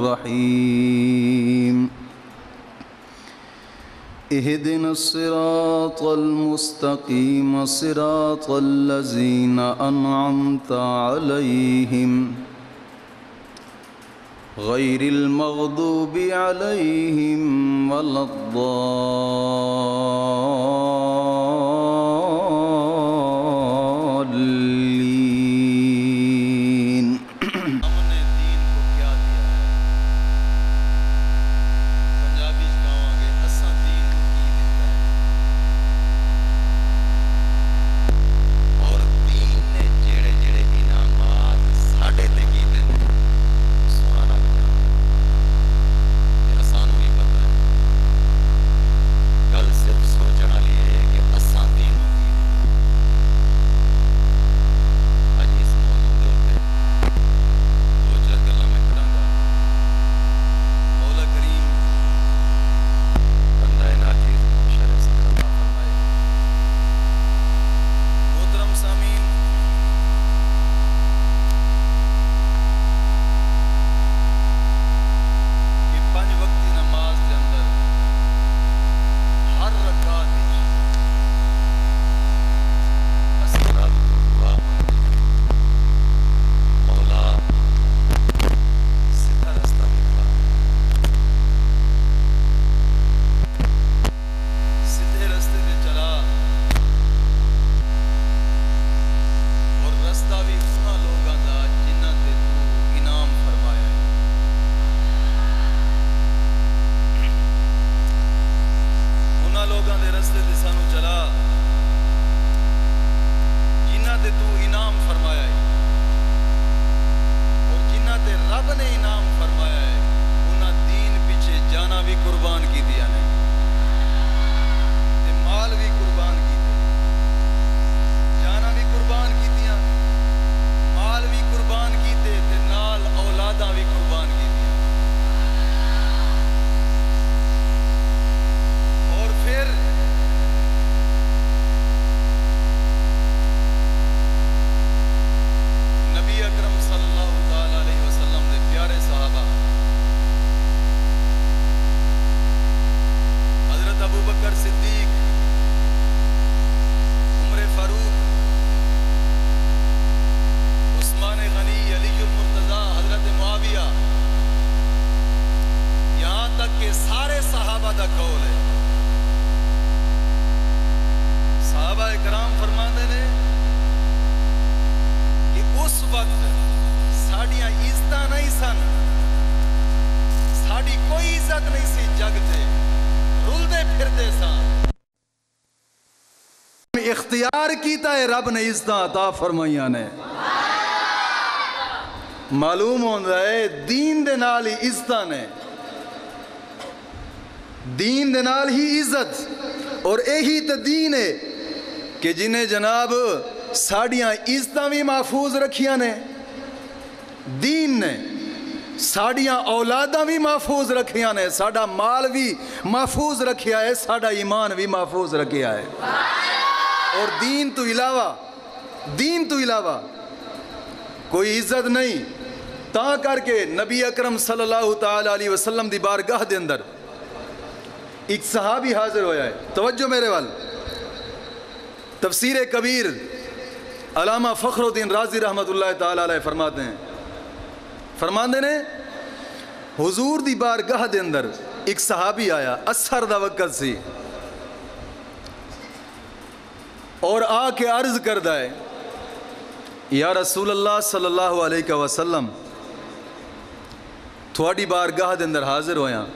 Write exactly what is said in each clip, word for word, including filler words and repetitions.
الرحيم اهدنا الصراط المستقيم صراط الذين أنعمت عليهم غير المغضوب عليهم ولا الضالين. ہم نے دین کو کیا دیا ہے؟ پنجابی کہاں گے اساں دین کو کی دیتا ہے، اور دین نے جڑے جڑے انعامات ساڈے تے کیتے نے سونا رب جاندا ہے، سانوں بھی پتہ ہے۔ گل صرف سوچਣ والی ہے کہ اساں دین کو کی اج اس موضوع دے اوپر دو چار گلاں میں کراں گا۔ مولا کریم بندہ ناچیز شر صدر عطا فرمائے۔ محترم سامعین، یہ پنج وقتی نماز دے اندر ہر رکعت وچ اساں رب تو دعا منگدے ہیں، مولا سیدھا رستہ دکھا، سیدھے رستے تے چلا، اور رستہ بھی انہاں لوگاں دا جنہاں تے تو انعام فرمایا ہے۔ انہاں لوگاں دے رستے تے سانوں چلا جنہاں تے تو انعام فرمایا ہے، اور جنہاں تے رب نے انعام فرمایا ہے انہاں دین پیچھے جانا بھی قربان کی دیا نے تے مال بھی قربان کیتے، جانا بھی قربان کیتیاں، مال بھی قربان کیتے تے نال اولاداں بھی قربان کیتیاں، اور پھر نبی اکرم صلی اللہ تعالی علیہ وسلم دے پیارے صحابہ حضرت ابو بکر صدیق، عمر فاروق، عثمان غنی، علی المرتضی، حضرت معاویہ، یہاں تک کہ سارے صحابہ دا قول ہے۔ صحابہ اکرام فرماندے نے کہ اس وقت ساڈیاں عزتاں نہیں سن، ساڈی کوئی عزت نہیں سی جگ تے، رلدے پھردے ساں، اختیار کیتا ہے رب نے عزتاں عطا فرمائیاں نے۔ معلوم ہوندا ہے دین دے نال ہی عزتاں نے، دین دے نال ہی عزت، اور یہی تے دین ہے کہ جنہیں جناب ساڑیاں عزتاں بھی محفوظ رکھیاں نے، دین نے ساڑیاں اولاداں بھی محفوظ رکھیاں نے، ساڑا مال بھی محفوظ رکھیا ہے، ساڑا ایمان بھی محفوظ رکھیا ہے، اور دین تو علاوہ دین تو علاوہ کوئی عزت نہیں۔ تا کر کے نبی اکرم صلی اللہ تعالی علیہ وسلم دی بارگاہ دے اندر ایک صحابی حاضر ہویا ہے، توجہ میرے وال، تفسیر کبیر علامہ فخر الدین رازی رحمت اللہ تعالی علیہ فرماتے ہیں، فرماندے نے حضور دی بارگاہ دے اندر ایک صحابی آیا، اثر دا وقت سی، اور آ کے عرض کردہ ہے یا رسول اللہ صلی اللہ علیہ وسلم تھوڑی بارگاہ دے اندر حاضر ہویا،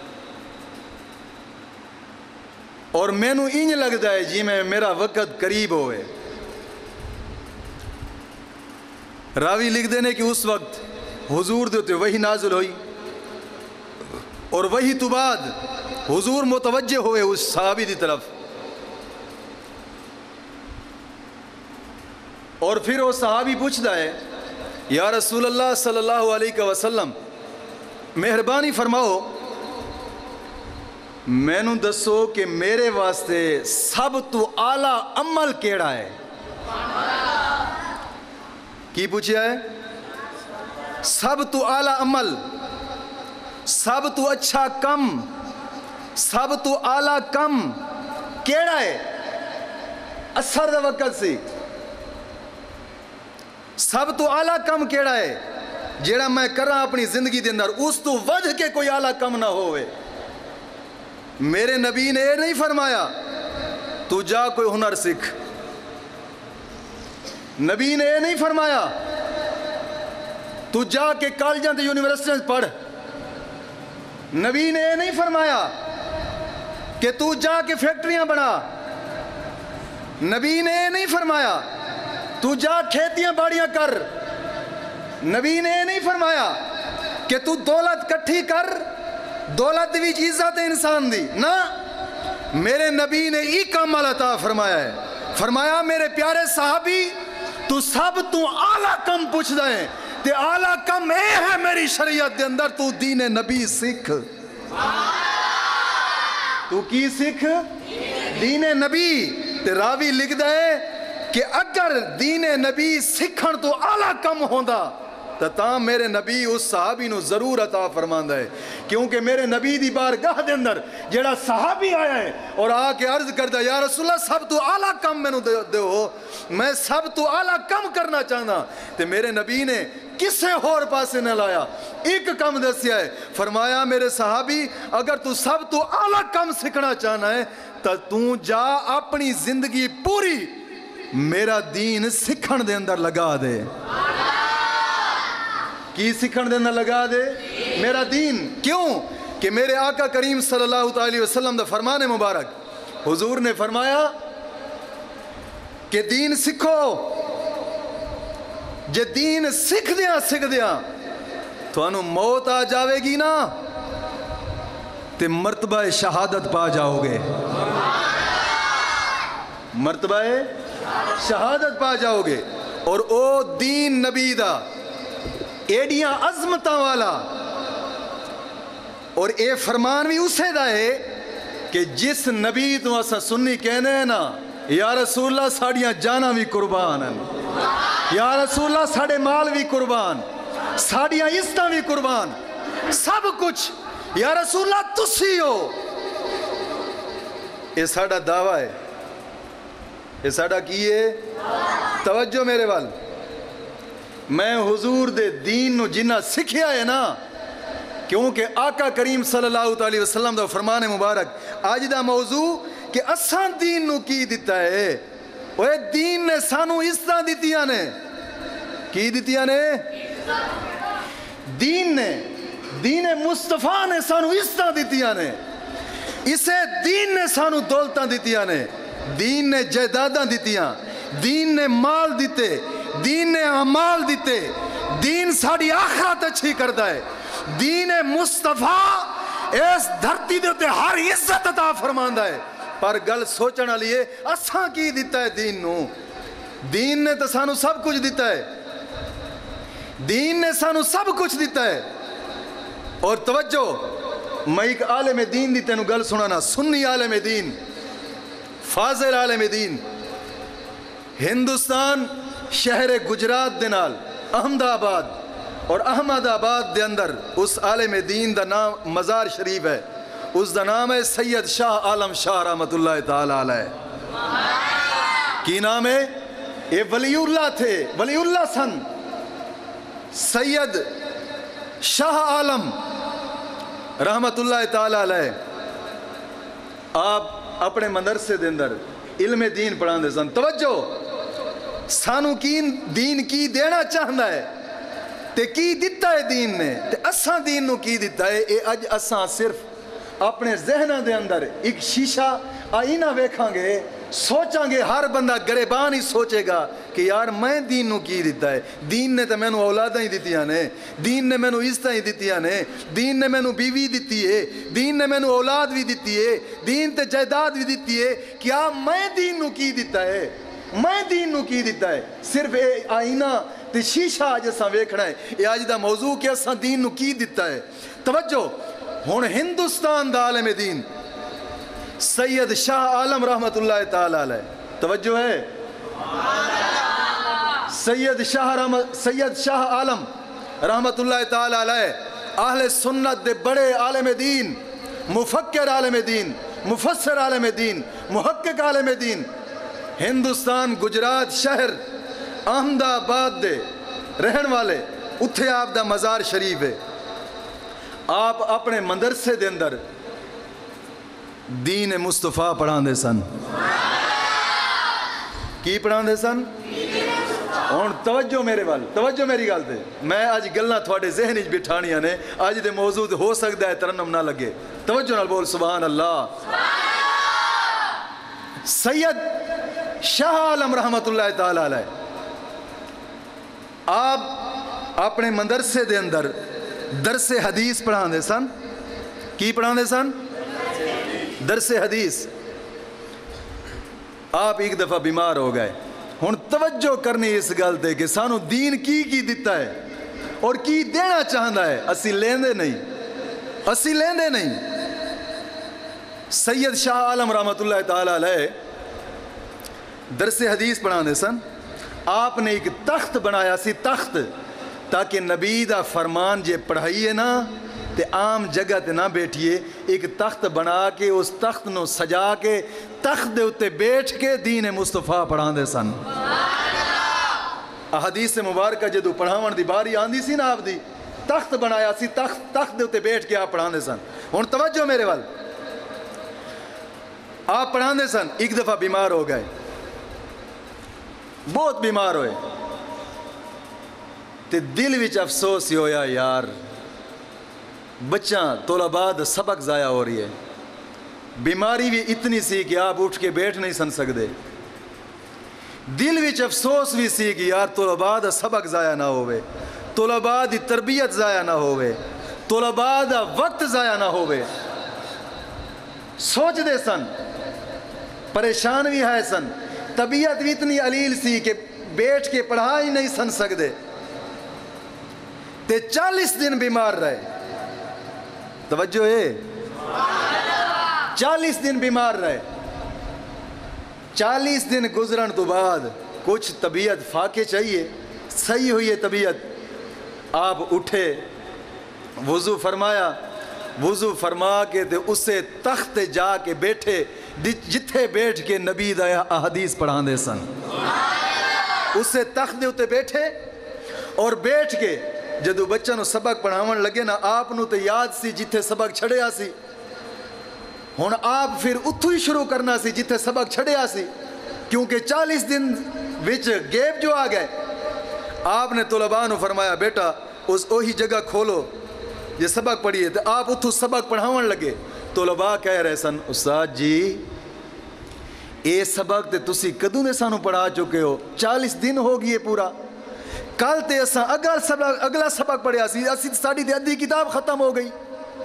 اور میں نو انج لگتا ہے جی میں میرا وقت قریب ہوئے۔ راوی لکھ دینے کہ اس وقت حضور دیتے وہی نازل ہوئی، اور وہی تو بعد حضور متوجہ ہوئے اس صحابی دی طرف، اور پھر وہ صحابی پوچھتا ہے یا رسول اللہ صلی اللہ علیہ وسلم مہربانی فرماؤ میں نو دسو کہ میرے واسطے سب تو اعلیٰ عمل کیڑا ہے؟ کی پوچھا ہے؟ سب تو اعلیٰ عمل سب تو اچھا کم سب تو آلہ کم کیڑا ہے اثر دا وقت سی سب تو آلہ کم کیڑا ہے جیڑا میں کراں اپنی زندگی دے اندر اس تو وجہ کے کوئی آلہ کم نہ ہوئے میرے نبی نے یہ نہیں فرمایا تو جا کوئی ہنر سکھ نبی نے یہ نہیں فرمایا تو جا کے کالجاں تے یونیورسٹیاں پڑھ نبی نے یہ نہیں فرمایا کہ تو جا کے فیکٹریاں بنا نبی نے یہ نہیں فرمایا تو جا کھیتیاں باڑیاں کر نبی نے یہ نہیں فرمایا کہ تو دولت کٹھی کر دولت بھی عزت انسان دی نا میرے نبی نے ای کام عطا فرمایا ہے فرمایا میرے پیارے صحابی تو سب تو اعلیٰ کم پوچھ دائیں تے اعلیٰ کم اے ہے میری شریعت دے اندر تو دین نبی سکھ تو کی سکھ دین نبی تے راوی لکھ دائے کہ اگر دین نبی سکھن تو اعلیٰ کم ہوندا تا تاں میرے نبی اس صحابی نو ضرور عطا فرماندا ہے کیونکہ میرے نبی دی بارگاہ دے اندر جڑا صحابی آیا ہے اور آ کے عرض کردا یا رسول اللہ سب تو اعلیٰ کم میں نو دے ہو میں سب تو اعلیٰ کم کرنا چاہنا تے میرے نبی نے کسے اور پاسے نہ لایا ایک کم دسیا ہے فرمایا میرے صحابی اگر تو سب تو اعلیٰ کم سکھنا چاہنا ہے تا تو جا اپنی زندگی پوری میرا دین سکھن دے اندر لگا دے کی سکھن دے اندر لگا دے میرا دین کیوں کہ میرے آقا کریم صلی اللہ علیہ وسلم دا فرمان مبارک حضور نے فرمایا کہ دین سکھو جے دین سکھ دیا سکھ دیا تو انہوں موت آ جاوے گی نا تے مرتبہ شہادت پا جاؤ گے مرتبہ شہادت پا جاؤ گے اور او دین نبی دا ایڈیاں عظمتاں والا اور اے فرمان بھی اسے دا ہے کہ جس نبی تو اسا سنی کہنے ہیں نا یا رسول اللہ ساڑیاں جانا بھی قربان ہیں یا رسول اللہ ساڑے مال بھی قربان ساڑیاں عزتاں بھی قربان سب کچھ یا رسول اللہ تسی ہو یہ ساڑا دعویٰ ہے یہ ساڑا کی ہے توجہ میرے وال میں حضور دے دین نو جنہ سکھیا ہے نا کیونکہ آقا کریم صلی اللہ علیہ وسلم دا فرمان مبارک آج دا موضوع کہ اساں دین نو کی دیتا ہے وہ دین نے سانو عزتاں دیتیاں نے کی دیتیاں نے دین نے دین مصطفیٰ نے سانو عزتاں دیتیاں نے اسے دین نے سانو دولتاں دیتیاں نے دین نے جائیداداں دیتیاں دین نے مال دیتے دین نے اعمال دیتے دین ساڑی آخرت اچھی کردا ہے دین مصطفیٰ اس دھرتی دے تے ہر عزت عطا فرماندا ہے پر گل سوچنا لیے اساں کی دیتا ہے دین نو دین نے تو سانو سب کچھ دیتا ہے دین نے سانو سب کچھ دیتا ہے اور توجہ میں ایک عالم دین دیتے نو گل سنانا سنی عالم دین فاضل عالم دین ہندوستان شہر گجرات دے نال احمد آباد اور احمد آباد دے اندر اس عالم دین دا نام مزار شریف ہے اس دا نام ہے سید شاہ عالم شاہ رحمت اللہ تعالی علیہ کی نام ہے یہ ولی اللہ تھے ولی اللہ سن سید شاہ عالم رحمت اللہ تعالی علیہ آپ اپنے مدرسے دے اندر علم دین پڑھان دے سن توجہ سانو کی دین کی دینا چاہنا ہے تے کی دیتا ہے دین نے تے اساں دین نو کی دیتا ہے اے اج اساں صرف اپنے ذہنہ دے اندر ایک شیشہ آئینہ ویکھاں گے سوچاں گے ہر بندہ گریبان ہی سوچے گا کہ یار میں دین نو کی دیتا ہے دین نے تو میں نو اولاداں ہی دیتیاں نے دین نے میں نو عزتاں ہی دیتیاں نے دین نے میں نو بیوی دیتی ہے دین نے میں نو اولاد بھی دیتی ہے دین تے جائیداد بھی دیتی ہے کیا میں دین نو کی دیتا ہے میں دین نو کی دیتا ہے صرف اے آئینہ تے شیشہ آج اساں ویکھنا ہے اے آج دا موضوع کہ اساں دین نو کی دیتا ہے توجہ ہن ہندوستان دا عالم دین سید شاہ عالم رحمت اللہ تعالی علیہ توجہ ہے سید شاہ رحمت سید شاہ عالم رحمت اللہ تعالی علیہ اہل سنت دے بڑے عالم دین، مفکر عالم دین، مفسر عالم دین، محقق عالم دین، ہندوستان گجرات شہر احمد آباد دے رہن والے، اتھے آپ دا مزار شریف ہے۔ آپ اپنے مدرسے دے اندر دین مصطفیٰ پڑھان دے سن۔ کی پڑھان دے سن؟ ہن توجہ میرے وال، توجہ میری گل تے، میں اج گلاں تھوڑے ذہن وچ بٹھانیاں نے، اج دے موضوع ہو سکدا ہے ترنم نہ لگے، توجہ نال بول سبحان اللہ۔ سید شاہ عالم رحمت اللہ تعالی علیہ آپ اپنے مدرسے دے اندر درس حدیث پڑھان دے سن۔ کی پڑھان دے سن؟ درس حدیث۔ آپ ایک دفعہ بیمار ہو گئے۔ ہن توجہ کرنی اس گل تے کہ سانو دین کی کی دیتا ہے اور کی دینا چاہندا ہے، اسی لیندے نہیں، اسی لیندے نہیں۔ سید شاہ عالم رحمت اللہ تعالی علیہ درس حدیث پڑھان دے سن۔ آپ نے ایک تخت بنایا سی، تخت، تاکہ نبی دا فرمان جے پڑھائیے نا تے عام جگہ تے نہ بیٹھیے، ایک تخت بنا کے اس تخت نو سجا کے تخت دے اتے بیٹھ کے دین مصطفیٰ پڑھان دے سن۔ احادیث مبارکہ جدو پڑھاون دی باری آندی سی نا آپ دی، تخت بنایا سی، تخت تخت دے اتے بیٹھ کے آپ پڑھان دے سن۔ ہن توجہ میرے وال، آپ پڑھان دے سن، ایک دفعہ بیمار ہو گئے، بہت بیمار ہوئے تے دل وچ افسوس ہویا یار بچہ طلباء دا سبق ضائع ہو رہی ہے۔ بیماری بھی اتنی سی کہ آپ اٹھ کے بیٹھ نہیں سن سکتے، دل وچ افسوس بھی سی کہ یار طلباء دا سبق ضائع نہ ہوئے، طلباء دی تربیت ضائع نہ ہوئے، طلباء دا وقت ضائع نہ ہوئے۔ سوچ دے سن، پریشان بھی ہے سن، طبیعت بھی اتنی علیل سی کہ بیٹھ کے پڑھا ہی نہیں سن سکتے، تے چالیس دن بیمار رہے۔ توجہ ہے، چالیس دن بیمار رہے۔ چالیس دن گزرن تو بعد کچھ طبیعت فاقے چاہیے، صحیح ہوئی ہے طبیعت۔ آپ اٹھے، وضو فرمایا، وضو فرما کے تے اسے تخت جا کے بیٹھے جتھے بیٹھ کے نبی دا احادیث پڑھان دے سن۔ اسے تخت دے اتے بیٹھے اور بیٹھ کے جدو بچہ نو سبق پڑھاون لگے نا، آپ نو تے یاد سی جتھے سبق چھڑیا سی، ہن آپ پھر اتھو ہی شروع کرنا سی جتھے سبق چھڑیا سی، کیونکہ چالیس دن وچ گیپ جو آ گئے۔ آپ نے طلباء نو فرمایا بیٹا اس اوہی جگہ کھولو یہ سبق پڑھیے، تو آپ اتھو سبق پڑھاون لگے۔ طلباء کہہ رہے سن استاد جی اے سبق تے تسی کدوں دے سانو پڑھا چکے ہو، چالیس دن ہو گئی ہے پورا، کل تے اساں اگلا سبق اگلا سبق پڑھیا سی، اسی ساڈی تے ادھی کتاب ختم ہو گئی۔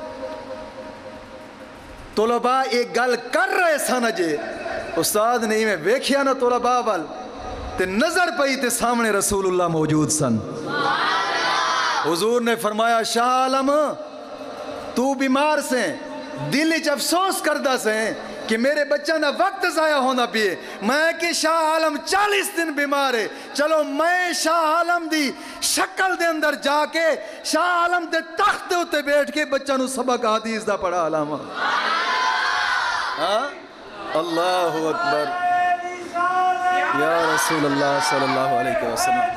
طلباء ایک گل کر رہے سن جے استاد نے میں ویکھیا نا طلباء وال تے نظر پئی تے سامنے رسول اللہ موجود سن۔ حضور نے فرمایا شاہ عالم تو بیمار سے، دل وچ افسوس کردہ سے کہ میرے بچہ نہ وقت ضائع ہونا پیے، میں کہ شاہ عالم چالیس دن بیمار ہے، چلو میں شاہ عالم دی شکل دے اندر جا کے شاہ عالم دے تخت دے اتے بیٹھ کے بچہ نو سبق حدیث دا پڑھا علامہ۔ اللہ اکبر یا رسول اللہ صلی اللہ علیہ وسلم۔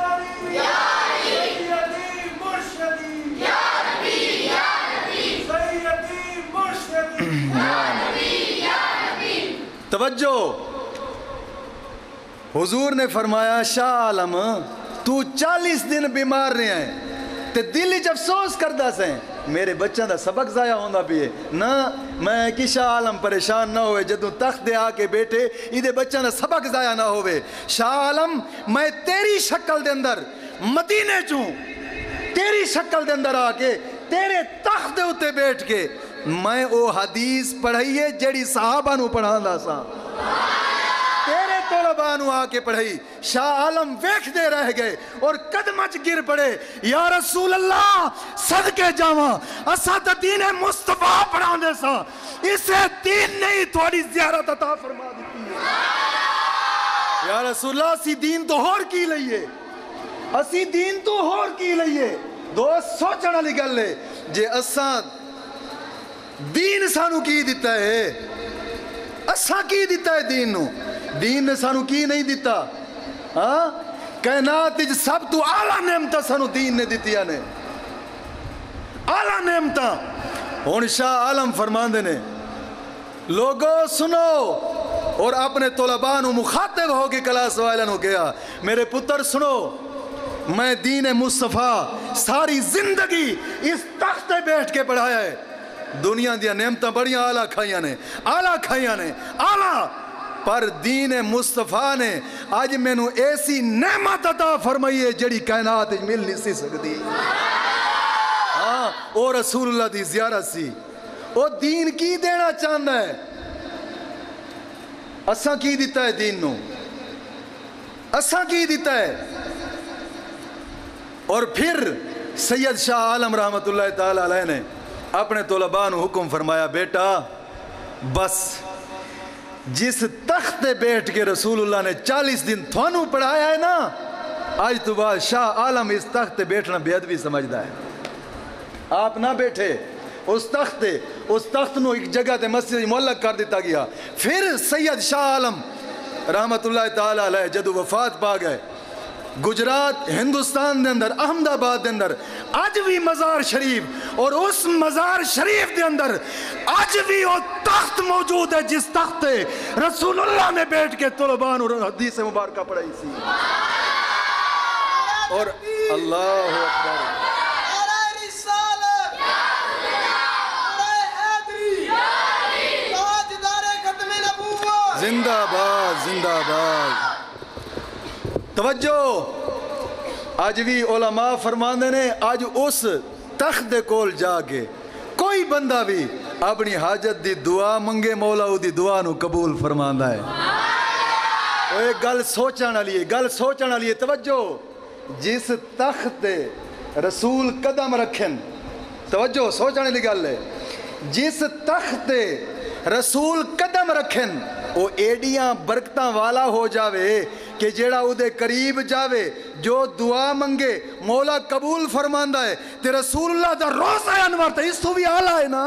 توجہ، حضور نے فرمایا شاہ عالم تو چالیس دن بیمار رہے ہیں تے دل وچ افسوس کردہ سے میرے بچوں دا سبق ضائع ہونا پیے نہ، میں کہ شاہ عالم پریشان نہ ہوئے جدوں تخت دے آ کے بیٹھے ایدے بچوں دا سبق ضائع نہ ہوئے۔ شاہ عالم میں تیری شکل دے اندر مدینے چوں تیری شکل دے اندر آ کے تیرے تخت دے اتے بیٹھ کے میں او حدیث پڑھائیے جیڑی صحابہ نو پڑھان دا سا، تیرے طلباء نو آ کے پڑھائی۔ شاہ عالم ویکھ دے رہ گئے اور قدمچ گر پڑے، یا رسول اللہ صدقے جاواں اساں تے دین مصطفیٰ پڑھان دے سا، اسے دین نہیں تھوڑی زیارت عطا فرما دیتی ہے۔ یا رسول اللہ اسی دین تو ہور کی لئیے، اسی دین تو ہور کی لئیے۔ دوست سوچن والی گل ہے، جے اساں دین سانو کی دیتا ہے اساں کی دیتا ہے دین نو دین نے سانو کی نہیں دیتا ہاں کائنات وچ سب تو اعلیٰ نعمتاں سانو دین نے دتیاں نے اعلیٰ نعمتاں ہن شاہ عالم فرماندے نے لوگو سنو اور اپنے طلباء نو مخاطب ہو کے کلاس والوں نو کہا میرے پتر سنو میں دین مصطفیٰ ساری زندگی اس تخت پہ بیٹھ کے پڑھایا ہے دنیا دیا نعمتاں بڑیاں اعلیٰ کھائیاں نے اعلیٰ کھائیاں نے اعلیٰ پر دین مصطفیٰ نے آج میں نو ایسی نعمت عطا فرمائی ہے جڑی کائنات مل نہیں سی سکتی ہاں او رسول اللہ دی زیارت سی او دین کی دینا چاہتا ہے اساں کی دیتا ہے دین نو اساں کی دیتا ہے اور پھر سید شاہ عالم رحمت اللہ تعالی علیہ نے اپنے طلباء نو حکم فرمایا بیٹا بس جس تخت پہ بیٹھ کے رسول اللہ نے چالیس دن تھانو پڑھایا ہے نا آج تو بعد شاہ عالم اس تخت پہ بیٹھنا بے ادبی سمجھدا ہے آپ نہ بیٹھے اس تخت اس تخت نو ایک جگہ تے مسجد معلق کر دیتا گیا پھر سید شاہ عالم رحمت اللہ تعالی علیہ جدو وفات پا گئے گجرات ہندوستان دے اندر احمد آباد دے اندر آج بھی مزار شریف اور اس مزار شریف دے اندر آج بھی وہ تخت موجود ہے جس تخت رسول اللہ نے بیٹھ کے طلباء نو حدیث مبارکہ پڑھائی سی اور اللہ اکبر زندہ باد زندہ باد توجہ آج بھی علماء فرماندے نے آج اس تخت دے کول جا کے کوئی بندہ بھی اپنی حاجت دی دعا منگے مولا دی دعا نو قبول فرماندا ہے وہ ایک گل سوچن والی ہے گل سوچن والی ہے توجہ جس تخت تے رسول قدم رکھن توجہ سوچن والی گل ہے جس تخت تے رسول قدم رکھن وہ ایڈیاں برکتاں والا ہو جاوے کہ جیڑا او دے قریب جاوے جو دعا منگے مولا قبول فرماندا ہے تے رسول اللہ دا روزہ انور تے اس تو بھی اعلیٰ ہے نا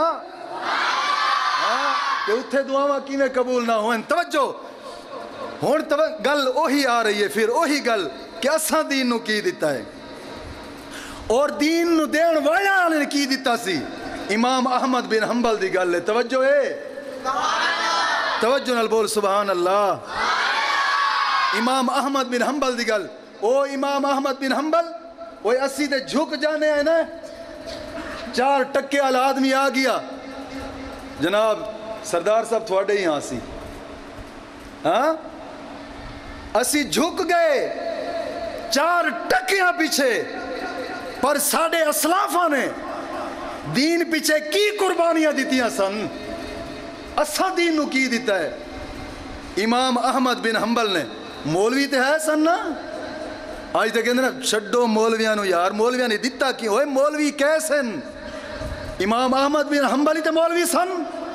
کہ اتھے دعاواں کیویں قبول نہ ہوئیں توجہ ہن گل اوہی آ رہی ہے پھر اوہی گل کہ اساں دین نو کی دیتا ہے اور دین نو دین والیاں نے کی دیتا سی امام احمد بن حنبل دی گل ہے توجہ ہے توجہ نال بول سبحان اللہ امام احمد بن حنبل دی گل او امام احمد بن حنبل وہ اسی تے جھک جانے ہیں نا چار ٹکے والا آدمی آ گیا جناب سردار صاحب تھوڑے ہی ہاں سی ہاں اسی جھک گئے چار ٹکیاں پیچھے پر ساڑھے اسلافہ نے دین پیچھے کی قربانیاں دیتیاں سن اساں دین نو کی دیتا ہے امام احمد بن حنبل نے مولوی تے ہے سن نا آج تک کہندے نا چھڈو مولویاں نو یار مولویاں نے دیتا کی ہوئے مولوی کیسن امام احمد بن حنبل ہی تے مولوی سن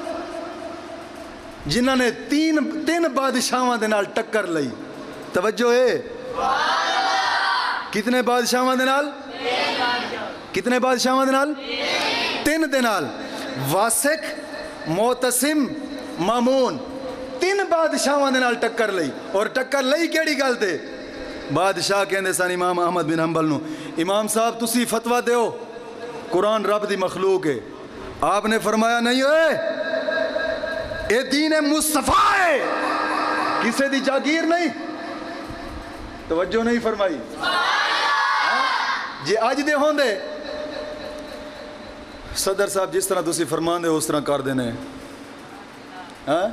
جنہاں نے تین تین بادشاہاں دے نال ٹکر لئی توجہ ہے کتنے بادشاہاں دے نال کتنے بادشاہاں دے نال تین دے نال واسق معتصم مامون تین بادشاہاں دے نال ٹکر لئی اور ٹکر لئی کیڑی گل تے بادشاہ کہندے سن امام احمد بن حنبل نو امام صاحب تسی فتویٰ دیو قرآن رب دی مخلوق ہے آپ نے فرمایا نہیں ہوئے اے دین مصطفیٰ ہے کسے دی جاگیر نہیں توجہ نہیں فرمائی جی آج دے ہوں دے صدر صاحب جس طرح تسی فرمان دے اس طرح کر دینے ہاں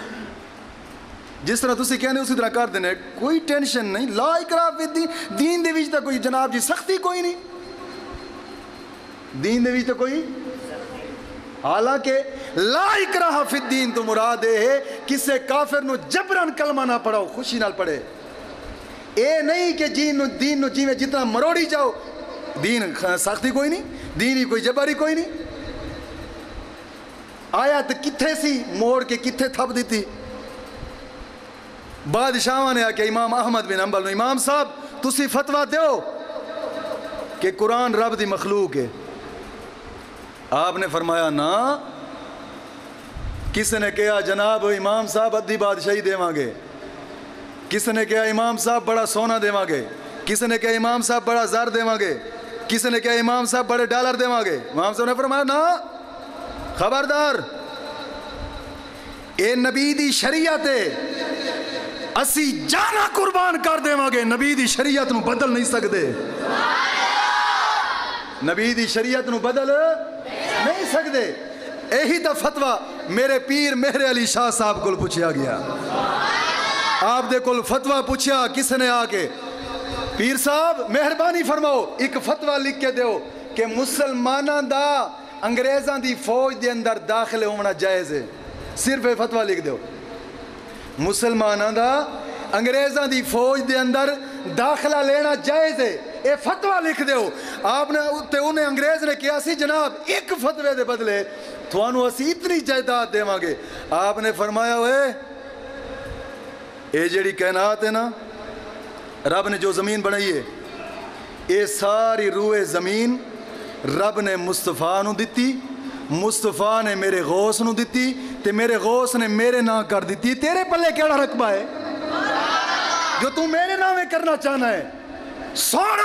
جس طرح تسی کہنے اسی طرح کر دینے کوئی ٹینشن نہیں لا اکراہ فی الدین دین دے وچ تے کوئی جناب جی سختی کوئی نہیں دین دے وچ تے کوئی حالانکہ لا اکراہ فی الدین تو مراد ہے کسے کافر نو جبران کلمہ نہ پڑھاؤ خوشی نال پڑھے اے نہیں کہ جین نو دین نو جی میں جتنا مروڑی جاؤ دین سختی کوئی نہیں دین ہی کوئی جباری کوئی نہیں آیت کتھے سی موڑ کے کتھے تھپ دیتی بادشاہاں نے آکے امام احمد بن حنبل امام صاحب تسی فتویٰ دیو کہ قرآن رب دی مخلوق ہے آپ نے فرمایا نا. کس نے کہا جناب امام صاحب ادھی بادشاہی دیواں گے, کس نے کہا امام صاحب بڑا سونا دیواں گے, کس نے کہا امام صاحب بڑا زر دیواں گے, کس نے کہا امام صاحب بڑے ڈالر دیواں گے. امام صاحب نے فرمایا نا, خبردار, اے نبی دی شریعت ہے, اسی جانا قربان کر دیواں گے, نبی دی شریعت نو بدل نہیں سکدے. نبی دی شریعت نو بدل نہیں سکدے. یہی تا فتوہ میرے پیر مہر علی شاہ صاحب کو پوچھیا گیا. آپ دے کول فتوہ پوچھیا کس نے آ کے, پیر صاحب مہربانی فرماؤ ایک فتوہ لکھ کے دیو کہ مسلماناں دا انگریزاں دی فوج دے اندر داخل ہونا جائز ہے. صرف یہ فتوہ لکھ دیو, مسلماناں دا انگریزاں دی فوج دے اندر داخلہ لینا جائز ہے, اے فتوہ لکھ دیو. آپ نے تے انہیں انگریز نے کیا سی جناب ایک فتوے دے بدلے تھوانو اسی اتنی جائیداد دیواں گے. آپ نے فرمایا ہوئے اے جیڑی کائنات ہے نا, رب نے جو زمین بنائی ہے, اے ساری روئے زمین رب نے مصطفیٰ نو دیتی, مصطفیٰ نے میرے غوث نو دیتی, تے میرے غوث نے میرے نام کر دیتی. تیرے پلے کیڑا رقبہ ہے جو تو میرے نام میں کرنا چاہنا ہے؟ سوڑ,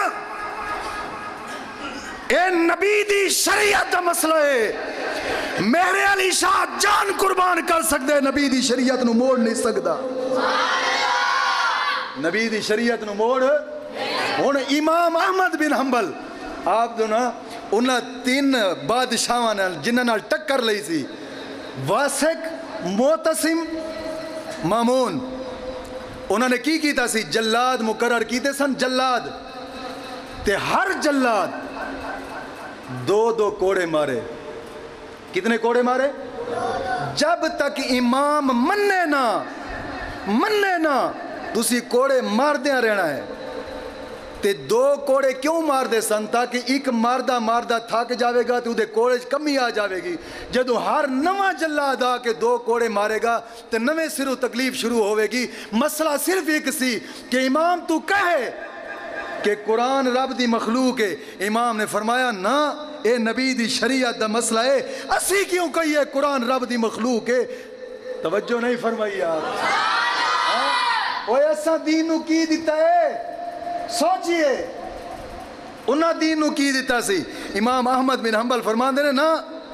اے نبی دی شریعت دا مسئلہ ہے. میرے علی شاہ جان قربان کر سکتے, نبی دی شریعت نو موڑ نہیں سکتا. نبی دی شریعت نو موڑ. ہن امام احمد بن حنبل آپ دو نا انہاں تین بادشاہاں نال جنہاں نال ٹکر لئی سی, واسق, معتصم, مامون. انہوں نے کی کیتا سی, جلاد مقرر کیتے سن. جلاد تے ہر جلاد دو دو کوڑے مارے. کتنے کوڑے مارے؟ جب تک امام مننے نا مننے نا تسی کوڑے مار دیاں رہنا ہے. تے دو کوڑے کیوں مار دے سن؟ تاکہ ایک ماردہ ماردہ تھک جاوے گا تو دے کوڑے کمی آ جاوے گی. جدو ہر نواں جلاد آ کے دو کوڑے مارے گا تے نویں سروں تکلیف شروع ہوئے گی. مسئلہ صرف ایک سی کہ امام تو کہے کہ قرآن رب دی مخلوق ہے. امام نے فرمایا نا, اے نبی دی شریعت دا مسئلہ ہے, اسی کیوں کہیے قرآن رب دی مخلوق ہے. توجہ نہیں فرمائی آپ؟ اوہ ایسا دین نو کی دیتا ہے, سوچئے انہاں دین نو کی دیتا سی. امام احمد بن حنبل فرمان دے نا,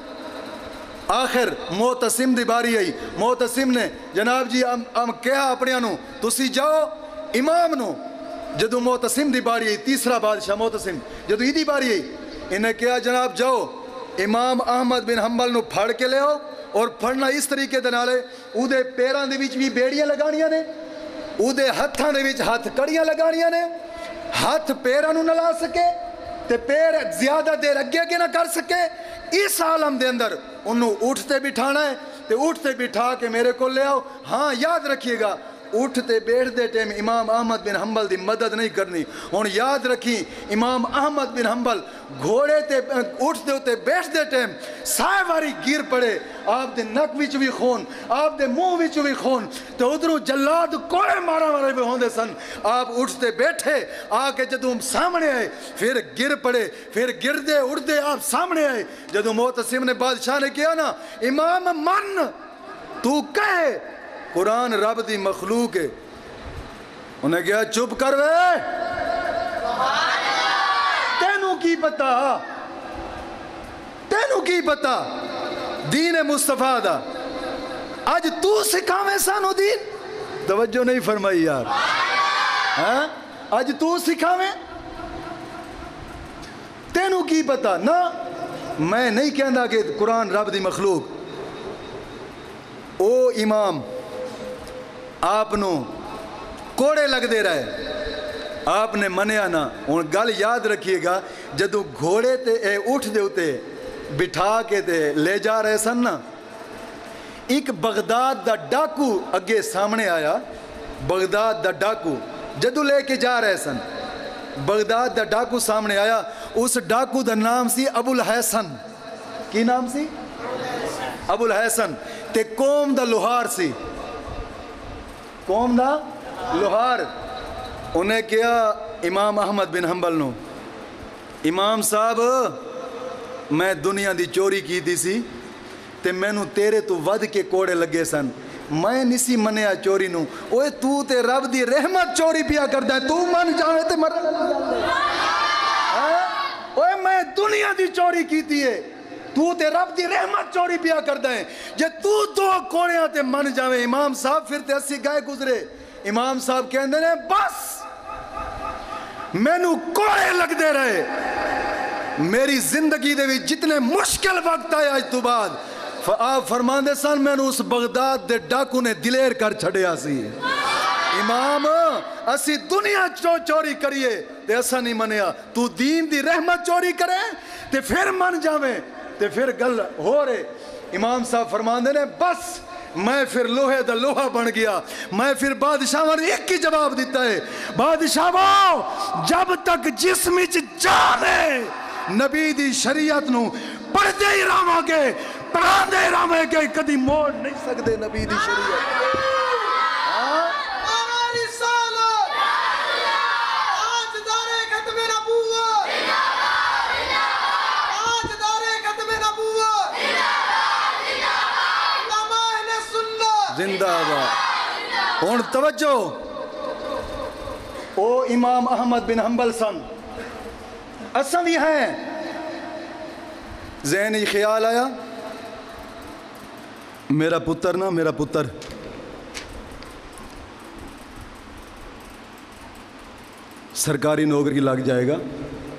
آخر معتصم دی باری آئی. معتصم نے جناب جی ہم کہا اپنے انو تسی جاؤ امام نو. جدو معتصم دی باری آئی, تیسرا بادشاہ معتصم, جدو ہی دی باری آئی, انہیں کہا جناب جاؤ امام احمد بن حنبل نو پھڑ کے لے آؤ. اور پھڑنا اس طریقے دے نالے او دے پیران دے وچ بھی بیڑیاں لگانیاں نے, او دے ہتھاں دے وچ ہاتھ کڑیاں لگانیاں نے. ہاتھ پیران نو نہ لا سکے تے پیر زیادہ دیر اگے کے نہ کر سکے. اس عالم دے اندر انہوں اٹھتے بٹھانا ہے, تے اٹھتے بٹھا کے میرے کو لے آؤ. ہاں یاد رکھیے گا, اٹھتے بیٹھ دے ٹیم امام احمد بن حنبل دی مدد نہیں کرنی. ہن یاد رکھی امام احمد بن حنبل گھوڑے تے اٹھتے ہوتے بیٹھ دے ٹیم سائے واری گیر پڑے, آپ دے نک وچ بھی خون, آپ دے منہ وچ بھی خون, تے ادھروں جلاد کوڑے مارا مارے بھی ہوندے سن. آپ اٹھتے بیٹھے آ کے جدوں سامنے آئے پھر گر پڑے, پھر گردے اڑدے آپ سامنے آئے. جدوں معتصم نے بادشاہ نے کیا نا امام من تو کہے قرآن رب دی مخلوق ہے, انہیں کہا چپ کر وے, تینوں کی پتا, تینوں کی پتا دین مصطفیٰ دا. آج تو سکھاویں سانو دین. توجہ نہیں فرمائی یار, ہاں آج تو سکھاویں, تینوں کی پتا نا. میں نہیں کہندا کہ قرآن رب دی مخلوق. او امام آپ نو کوڑے لگ دے رہے, آپ نے منیا نا. ہن گل یاد رکھیے گا, جدو گھوڑے تے اے اٹھ دے ہوتے بٹھا کے تے لے جا رہے سن نا, ایک بغداد دا ڈاکو اگے سامنے آیا. بغداد دا ڈاکو جدو لے کے جا رہے سن, بغداد دا ڈاکو سامنے آیا. اس ڈاکو دا نام سی ابو الحسن. کی نام سی؟ ابو الحسن. تے قوم دا لوہار سی, قوم دا لوہار. انہیں کیا امام احمد بن حنبل نو, امام صاحب میں دنیا دی چوری کی دی سی تے مینوں تیرے تو ود کے کوڑے لگے سن میں نسی منیا چوری نو اوے تو تے رب دی رحمت چوری پیا کردا ہے تو من جاوے تے مرن لگ جاندے اوے میں دنیا دی چوری کیتی ہے تو تے رب دی رحمت چوری پیا کردا ہے جے تو دو کوڑیاں تے من جاوے امام صاحب پھر تے اسی گئے گزرے امام صاحب کہندے نے بس مینوں کوڑے لگ دے رہے میری زندگی دے وچ جتنے مشکل وقت آئے آج تو بعد آپ فرماندے سن میں نے اس بغداد دے ڈاکو نے دلیر کر چھڑیا سی امام اسی دنیا چو چوری کریے تے ایسا نہیں منیا تو دین دی رحمت چوری کرے تے پھر من جاویں تے پھر گل ہو رہے امام صاحب فرماندے نے بس میں پھر لوہے دا لوہا بن گیا میں پھر بادشاہ نے ایک ہی جواب دیتا ہے بادشاہ جب تک جسم وچ جان ہے نبی دی شریعت نو پڑھتے ہی راواں کے پڑھاندے راواں کے کدی موڑ نہیں سکدے نبی دی شریعت زندہ باد ہن توجہ او امام احمد بن حنبل سن اساں بھی ہیں ذہنی خیال آیا میرا پتر نا میرا پتر سرکاری نوکری لگ جائے گا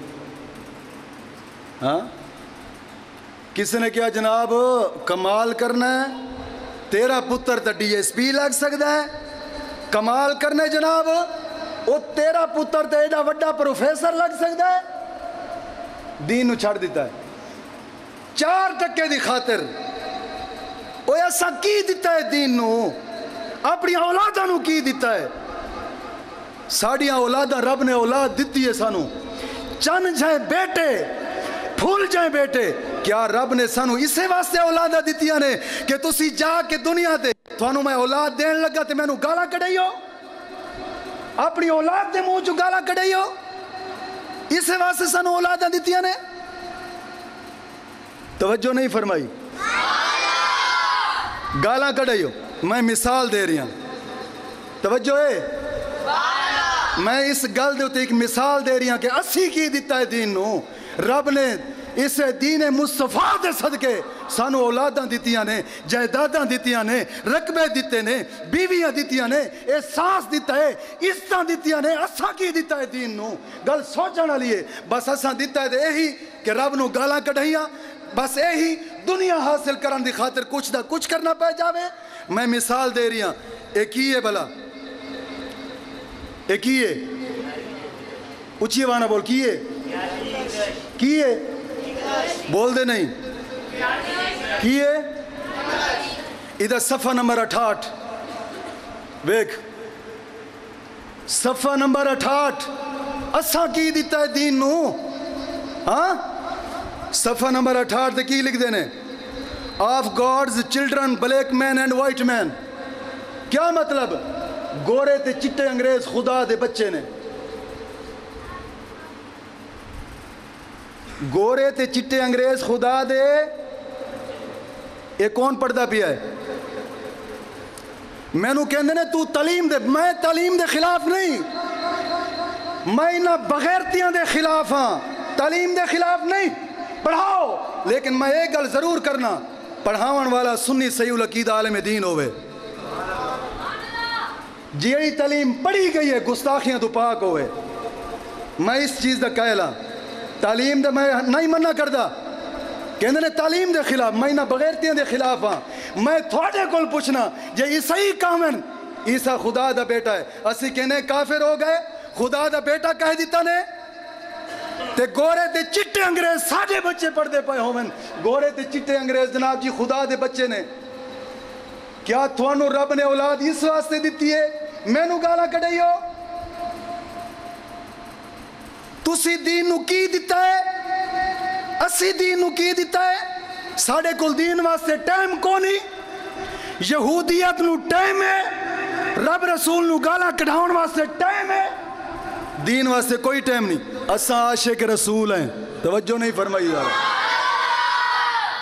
ہاں کسی نے کیا جناب کمال کرنا ہے تیرا پتر تا ڈی ایس پی لگ سکتا ہے کمال کرنے جناب وہ تیرا پتر تا ایڈا وڈا پروفیسر لگ سکتا ہے دین نو چھڑ دیتا ہے چار ٹکے دی خاطر وہ ایسا کی دیتا ہے دین نو اپنی اولادہ نو کی دیتا ہے ساڑیاں اولادہ رب نے اولاد دیتی ہے سانو چن جائیں بیٹے پھول جائیں بیٹے کیا رب نے سانو اسے واسطے اولادہ دیتیاں نے کہ تسی جا کے دنیا دے تھانو میں اولاد دین لگا تے میں نو گالا کڑائی ہو اپنی اولاد دے منہ چو گالا کڑائی ہو اسے واسطے سانو اولادہ دیتیاں نے توجہ نہیں فرمائی گالا کڑائی ہو میں مثال دے رہی ہوں توجہ ہے میں اس گل دے ہوتے ایک مثال دے رہی ہوں کہ اسی کی دیتا ہے دین نو رب نے اس دین مصطفیٰ دے صدقے سانو اولاداں دیتیاں نے جائیداداں دیتیاں نے رقبے دیتے نے بیویاں دیتیاں نے احساس دیتا ہے عزتاں دیتیاں نے اساں کی دیتا ہے دین نو گل سوچن والی ہے بس اساں دیتا ہے یہی کہ رب نو گالاں کڈھائیاں بس یہی دنیا حاصل کرن دی خاطر کچھ دا کچھ کرنا پہ جاوے میں مثال دے رہی ہوں ایک ہی ہے بلا ایک ہی ہے اچھی وانا بول کی ہے کی ہے بول دے نہیں کی ہے ادھر صفحہ نمبر اٹھاٹھ ویک صفحہ نمبر اٹھاٹھ اساں کی دیتا ہے دین نو ہاں صفحہ نمبر اٹھاٹھ دے کی لکھ دینے of God's children black man and white man کیا مطلب گورے تے چٹے انگریز خدا دے بچے نے گورے تے چٹے انگریز خدا دے یہ کون پڑھتا پیا ہے میں نو کہندے نے تو تعلیم دے میں تعلیم دے خلاف نہیں میں انہاں بغیرتیاں دے خلاف ہاں تعلیم دے خلاف نہیں پڑھاؤ لیکن میں ایک گل ضرور کرنا پڑھاون والا سنی صحیح العقیدہ عالم دین ہوئے جیڑی تعلیم پڑھی گئی ہے گستاخیاں تو پاک ہوئے میں اس چیز دا کہلا تعلیم دے میں نہیں منع کردہ کہندے نے تعلیم دے خلاف میں نہ بغیرتیاں دے خلاف ہاں میں تھوڑے کول پوچھنا جے عیسائی کامن عیسیٰ خدا دا بیٹا ہے اسی کہنے کافر ہو گئے خدا دا بیٹا کہہ دیتا نے تے گورے تے چٹے انگریز ساڑھے بچے پڑھ دے پائے ہومن گورے تے چٹے انگریز جناب جی خدا دے بچے نے کیا تھوانو رب نے اولاد اس واسطے دیتی ہے میں نو گالا کڑائی ہو تسی دین نو کی دیتا ہے اسی دین نو کی دیتا ہے ساڑھے کل دین واسطے ٹائم کونی یہودیت نو ٹائم ہے رب رسول نو گالا کڑھاؤن واسطے ٹائم ہے دین واسطے کوئی ٹائم نہیں اساں عاشق رسول ہیں توجہ نہیں فرمائی جا رہا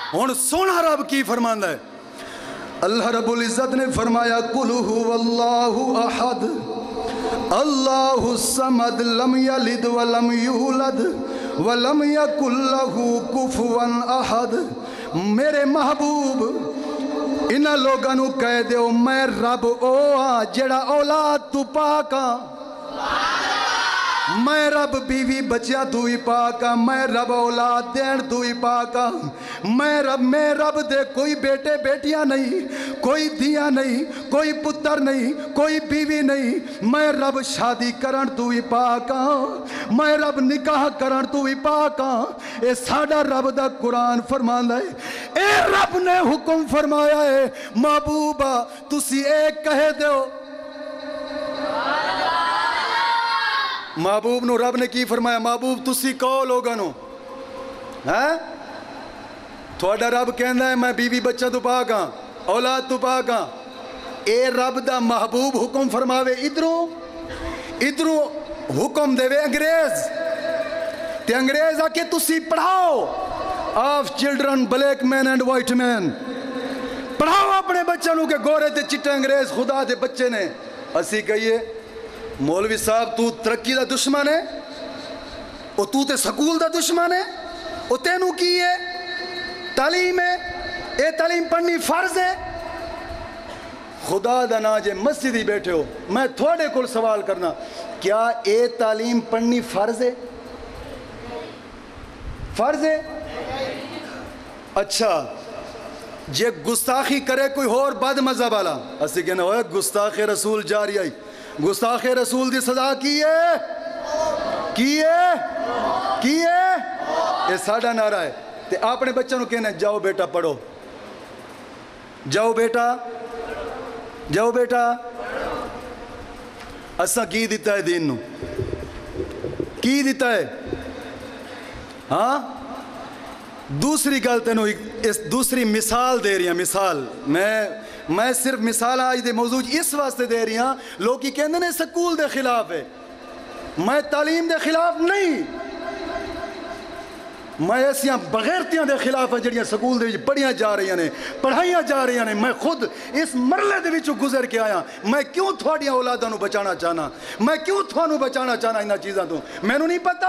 ہن سونا رب کی فرماندا ہے اللہ رب العزت نے فرمایا قل هو اللہ احد اللہ الصمد لم یلد ولم یولد ولم یکن لہ کفوا احد میرے محبوب انہاں لوگاں نو کہہ دیو میں رب او ہاں جڑا اولاد تو پاک ہاں میں رب بیوی بچیا تو ہی پاکا میں رب اولاد دین تو ہی پاکا میں رب میں رب دے کوئی بیٹے بیٹیاں نہیں کوئی دیا نہیں کوئی پتر نہیں کوئی بیوی نہیں میں رب شادی کرن تو ہی پاکا میں رب نکاح کرن تو ہی پاکا اے ساڈا رب دا قرآن فرماندا ہے اے رب نے حکم فرمایا ہے محبوبہ تسی ایک کہہ دیو محبوب نو رب نے کی فرمایا محبوب تسی کہو لوگاں نو ہاں تھوڑا رب کہندا ہے میں بیوی بچہ تو پاک ہاں اولاد تو پاک ہاں اے رب دا محبوب حکم فرماوے ادھروں ادھروں حکم دے وے انگریز تے انگریز آ کے تسی پڑھاؤ of children black man and white man پڑھاؤ اپنے بچوں نو کہ گورے تے چٹے انگریز خدا دے بچے نے اسی کہیے مولوی صاحب تو ترقی دا دشمن ہے او تو تے سکول دا دشمن ہے او تینوں کی ہے تعلیم ہے اے تعلیم پڑھنی فرض ہے خدا دا نا جے مسجد ہی بیٹھے ہو میں تھوڑے کل سوال کرنا کیا اے تعلیم پڑھنی فرض ہے فرض ہے اچھا جے گستاخی کرے کوئی اور بد مذہب والا اسی کہنا ہوئے گستاخ رسول جاری آئی گستاخ رسول دی سزا کی ہے کی ہے کی ہے یہ ساڑھا نعرہ ہے تے اپنے بچوں کو کہنا جاؤ بیٹا پڑھو جاؤ بیٹا جاؤ بیٹا اساں کی دیتا ہے دین نو کی دیتا ہے ہاں دوسری گل تینوں اس دوسری مثال دے رہی ہیں مثال میں میں صرف مثال آج دے موضوع اس واسطے دے رہی ہاں لوگ کی کہندے نے سکول دے خلاف ہے میں تعلیم دے خلاف نہیں میں ایسیاں بغیرتیاں دے خلاف ہے جڑیاں سکول دے پڑھیاں جا رہی ہیں پڑھائیاں جا رہی ہیں میں خود اس مرلے دے وچوں گزر کے آیا میں کیوں تھوڑیاں اولاداں نو بچانا چاہنا میں کیوں تھانوں بچانا چاہنا انہاں چیزاں تو میں نو نہیں پتا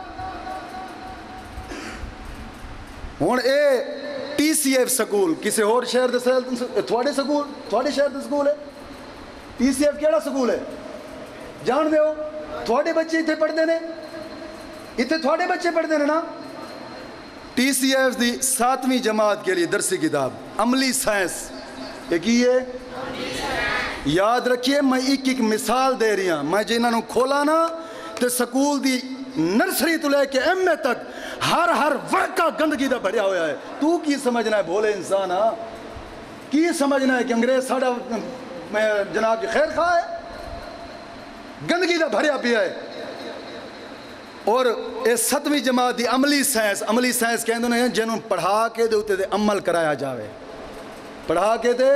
ہوں a T C F school کسی اور شہر دے تھوڑے سکول تھوڑے شہر دے سکول ہے ٹی سی ایف کیڑا سکول ہے جان دے ہو تھوڑے بچے اتنے پڑھتے ہیں اتنے تھوڑے بچے پڑھتے ہیں نا ٹی سی ایف دی ساتویں جماعت کے لیے درسی کتاب عملی سائنس یہ کی ہے یاد رکھیے میں ایک ایک مثال دے رہی ہوں میں جنہوں نے کھولا نا تے سکول دی نرسری تو لے کے ایم اے تک ہر ہر ورقہ گندگی دا بھریا ہویا ہے تو کی سمجھنا ہے بھولے انسان ہاں کی سمجھنا ہے کہ انگریز ساڑا جناب کی خیر خواہ ہے گندگی دا بھریا پیا ہے اور اس ستویں جماعت دی عملی سائنس عملی سائنس کہندے نے جنہوں پڑھا کے دے ہوتے دے عمل کرایا جاوے پڑھا کے دے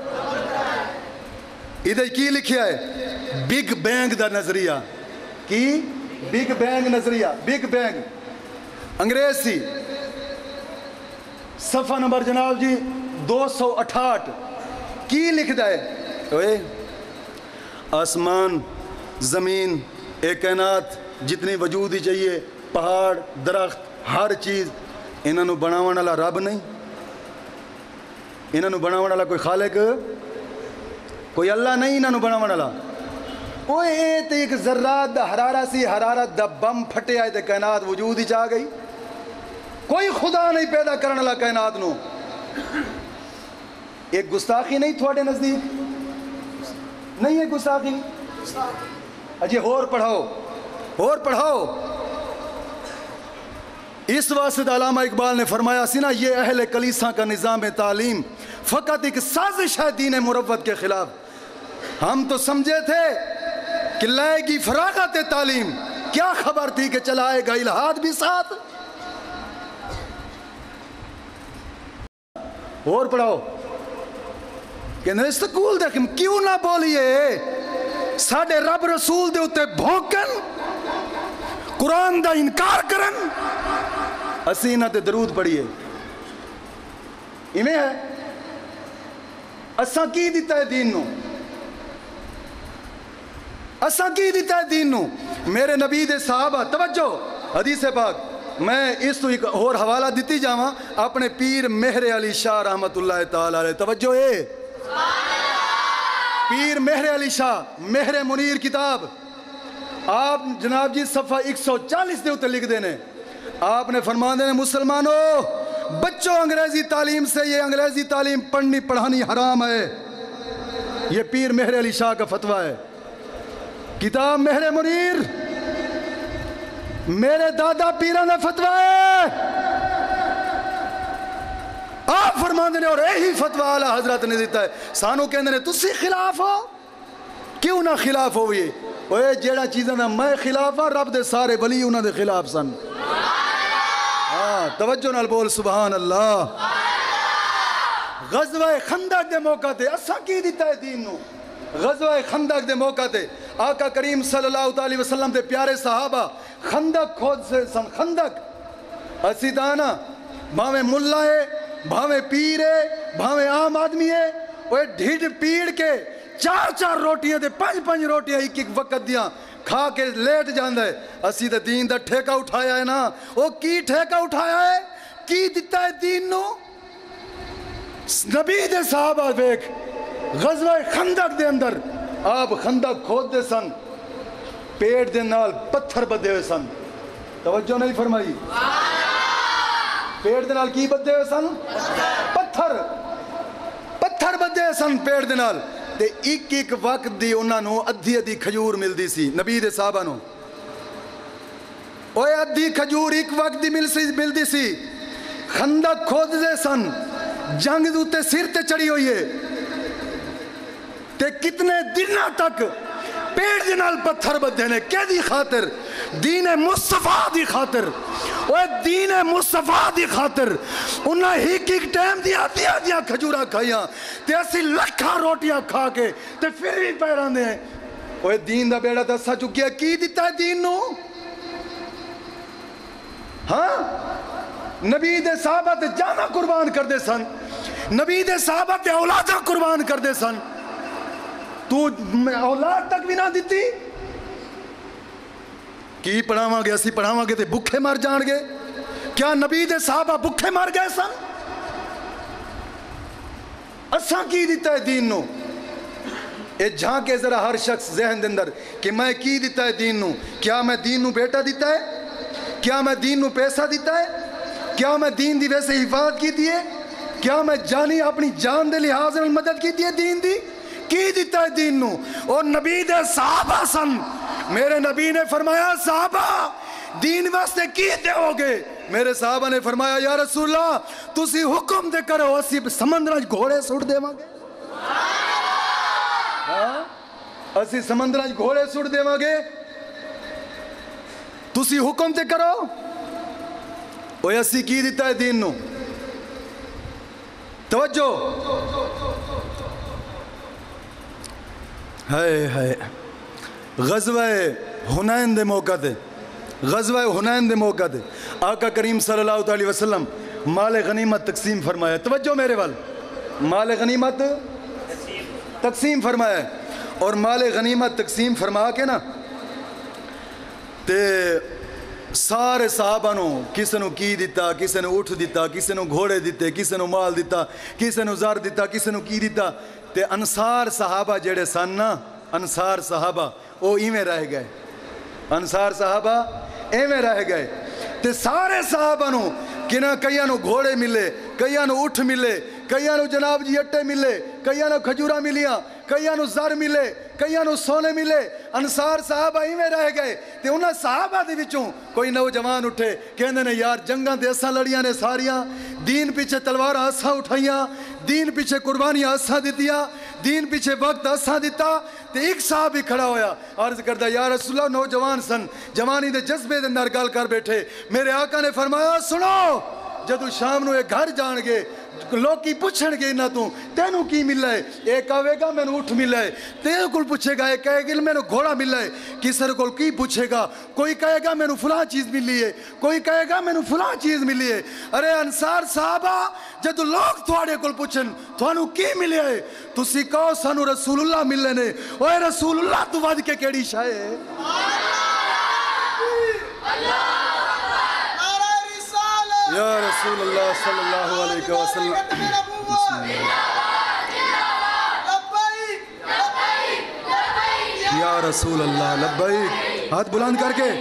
ادھر کی لکھیا ہے بگ بینگ دا نظریہ کی بگ بینگ نظریہ بگ بینگ انگریز سی صفحہ نمبر جناب جی دو سو اٹھاٹھ کی لکھ دا ہے آسمان زمین ایک کائنات جتنی وجود ہی چاہیے پہاڑ درخت ہر چیز انہوں نے بناون والا رب نہیں انہوں نے بناون والا کوئی خالق کوئی اللہ نہیں انہوں نے بناون والا وہ ایت ایک ذرات دا حرارہ سی حرارت دا بم پھٹے آئے تے کائنات وجود ہی چاہ گئی کوئی خدا نہیں پیدا کرنے والا کائنات نو ایک گستاخی نہیں تھوڑے نزدیک نہیں ہے گستاخی اجی اور پڑھاؤ اور پڑھاؤ اس واسطے علامہ اقبال نے فرمایا سی نا یہ اہل کلیسا کا نظام تعلیم فقط ایک سازش ہے دین مروت کے خلاف ہم تو سمجھے تھے کہ لائے گی فراغت تعلیم کیا خبر تھی کہ چلائے گا الہاد بھی ساتھ اور پڑھاؤ کہ نہیں سکول دیکھیں کیوں نہ بولیے ساڑھے رب رسول دے ہوتے بھوکن قرآن دا انکار کرن اسینہ تے درود پڑھئے ایویں ہے اساں کی دیتا ہے دین نو اساں کی دیتا ہے دین نو میرے نبی دے صحابہ توجہ حدیث پاک میں اس تو ایک اور حوالہ دیتی جاواں اپنے پیر مہر علی شاہ رحمت اللہ تعالی علیہ توجہ اے پیر مہر علی شاہ مہر منیر کتاب آپ جناب جی صفحہ ایک سو چالیس دے اتنے لکھ دینے آپ نے فرما دینے مسلمانوں بچوں انگریزی تعلیم سے یہ انگریزی تعلیم پڑھنی پڑھانی حرام ہے یہ پیر مہر علی شاہ کا فتویٰ ہے کتاب مہر منیر میرے دادا پیران کا فتویٰ ہے آپ فرما دینے اور یہی فتویٰ اعلیٰ حضرت نے دیتا ہے سانو کہندے نے تسی خلاف ہو کیوں نہ خلاف ہوئیے اوے جیڑا چیزاں دا میں خلاف ہاں رب دے سارے ولی انہاں دے خلاف سن ہاں توجہ نال بول سبحان اللہ غزوہ خندق دے موقع تے اساں کی دیتا ہے دین نو غزوہ خندق دے موقع تے آقا کریم صلی اللہ علیہ وسلم دے پیارے صحابہ خندق کھود سے سن خندق اسی دانا بھاویں ملا ہے بھاویں پیر ہے بھاویں عام آدمی ہے وہ ڈھیڈ پیڑ کے چار چار روٹیاں دے پانچ پانچ روٹیاں ایک ایک وقت دیاں کھا کے لیٹ جاندہ ہے اسی دے دین دا ٹھیکہ اٹھایا ہے نا وہ کی ٹھیکہ اٹھایا ہے کی دیتا ہے دین نو نبی دے صحابہ دیکھ غزوہ خندق دے اندر آپ خندق کھود دے سن پیٹ دے نال پتھر بدے ہوئے سن توجہ نہیں فرمائی پیٹ دے نال کی بدے ہوئے سن پتھر پتھر بدے ہوئے سن پیٹ دے نال تے ایک ایک وقت دی انہاں نو ادھی ادھی کھجور مل دی سی نبی دے صحابہ نو اوے ادھی کھجور ایک وقت دی مل سی مل دی سی خندق کھود دے سن جنگ دوتے سر تے چڑی ہوئی ہے تے کتنے دنوں تک پیڑ جنال پتھر بدھے نے کیا دی خاطر دین مصطفیٰ دی خاطر وہ دین مصطفیٰ دی خاطر انہاں ہیک ایک ٹائم دیا دیا دیا کھجورہ کھائیاں تے اسی لکھا روٹیاں کھا کے تے پھر بھی پیران دے ہیں وہ دین دا بیڑا دسا چکیا کی دیتا ہے دین نو ہاں نبی دے صحابہ تے جانا قربان کر دے سن نبی دے صحابہ تے اولادہ قربان کر دے سن تو اولاد تک بھی نہ دیتی کی پڑھاواں گے اسی پڑھاواں گے تے بکھے مر جان گے کیا نبی دے صحابہ بکھے مر گئے سن اساں کی دیتا ہے دین نو اے جھانکے ذرا ہر شخص ذہن دے اندر کہ میں کی دیتا ہے دین نو کیا میں دین نو بیٹا دیتا ہے کیا میں دین نو پیسہ دیتا ہے کیا میں دین دی ویسے حفاظت کی دیئے کیا میں جانی اپنی جان دے لحاظ میں مدد کی دیئے دین دی کی دیتا ہے دین نو اور نبی دے صحابہ سن میرے نبی نے فرمایا صحابہ دین واسطے کی دے ہوگے میرے صحابہ نے فرمایا یا رسول اللہ تسی حکم دے کرو اسی سمندرہ گھوڑے سٹ دے مانگے اسی سمندرہ گھوڑے سٹ دے مانگے تسی حکم دے کرو وہ اسی کی دیتا ہے دین نو توجہ ہائے ہائے غزوہ حنین دے موقع تے غزوہ حنین دے موقع تے آقا کریم صلی اللہ علیہ وسلم مال غنیمت تقسیم فرمایا توجہ میرے وال مال غنیمت تقسیم فرمایا اور مال غنیمت تقسیم فرما کے نا تے سارے صحابہ نو کسے نو کی دیتا کسے نو اٹھ دیتا کسے نو گھوڑے دیتے کسے نو مال دیتا کسے نو زر دیتا کسے نو کی دیتا تے انصار صحابہ جڑے سن نا انصار صحابہ او ایویں رہ گئے انصار صحابہ ایویں رہ گئے تے سارے صحابہ نو کنا کئیاں نو گھوڑے ملے کئیاں نو اٹھ ملے کئیاں نو جناب جی اٹے ملے کئیاں نو کھجورہ ملیاں کئیاں نو زر ملے کئیاں نو سونے ملے انصار صحابہ ہی میں رہ گئے تے انہاں صحابہ دے وچوں کوئی نوجوان اٹھے کہندے نے یار جنگاں تے اساں لڑیاں نے ساریاں دین پیچھے تلواراں اساں اٹھائیاں دین پیچھے قربانیاں اساں دتیاں دین پیچھے وقت اساں دتا تے ایک صحابی کھڑا ہویا عرض کردا یا رسول اللہ نوجوان سن جوانی دے جذبے دے اندر گل کر بیٹھے میرے آقا نے فرمایا سنو جدو شام نو ایک گھر جان گے لوگ کی پوچھن گے نہ تو تینوں کی ملا ہے ایک کہے گا میں نے اٹھ ملا ہے تیرے کول پوچھے گا ایک کہے گا میں نے گھوڑا ملا ہے کسر کول کی پوچھے گا کوئی کہے گا میں نے فلاں چیز ملی ہے کوئی کہے گا میں نے فلاں چیز ملی ہے ارے انصار صحابہ جد لوگ تھوڑے کول پوچھن تھانو کی ملے ہے تسی کہو سانو رسول اللہ ملے نے اوے رسول اللہ تو ود کے کیڑی شے ہے یا رسول اللہ صلی اللہ علیہ وسلم یا رسول اللہ لبیک ہاتھ بلند کر کے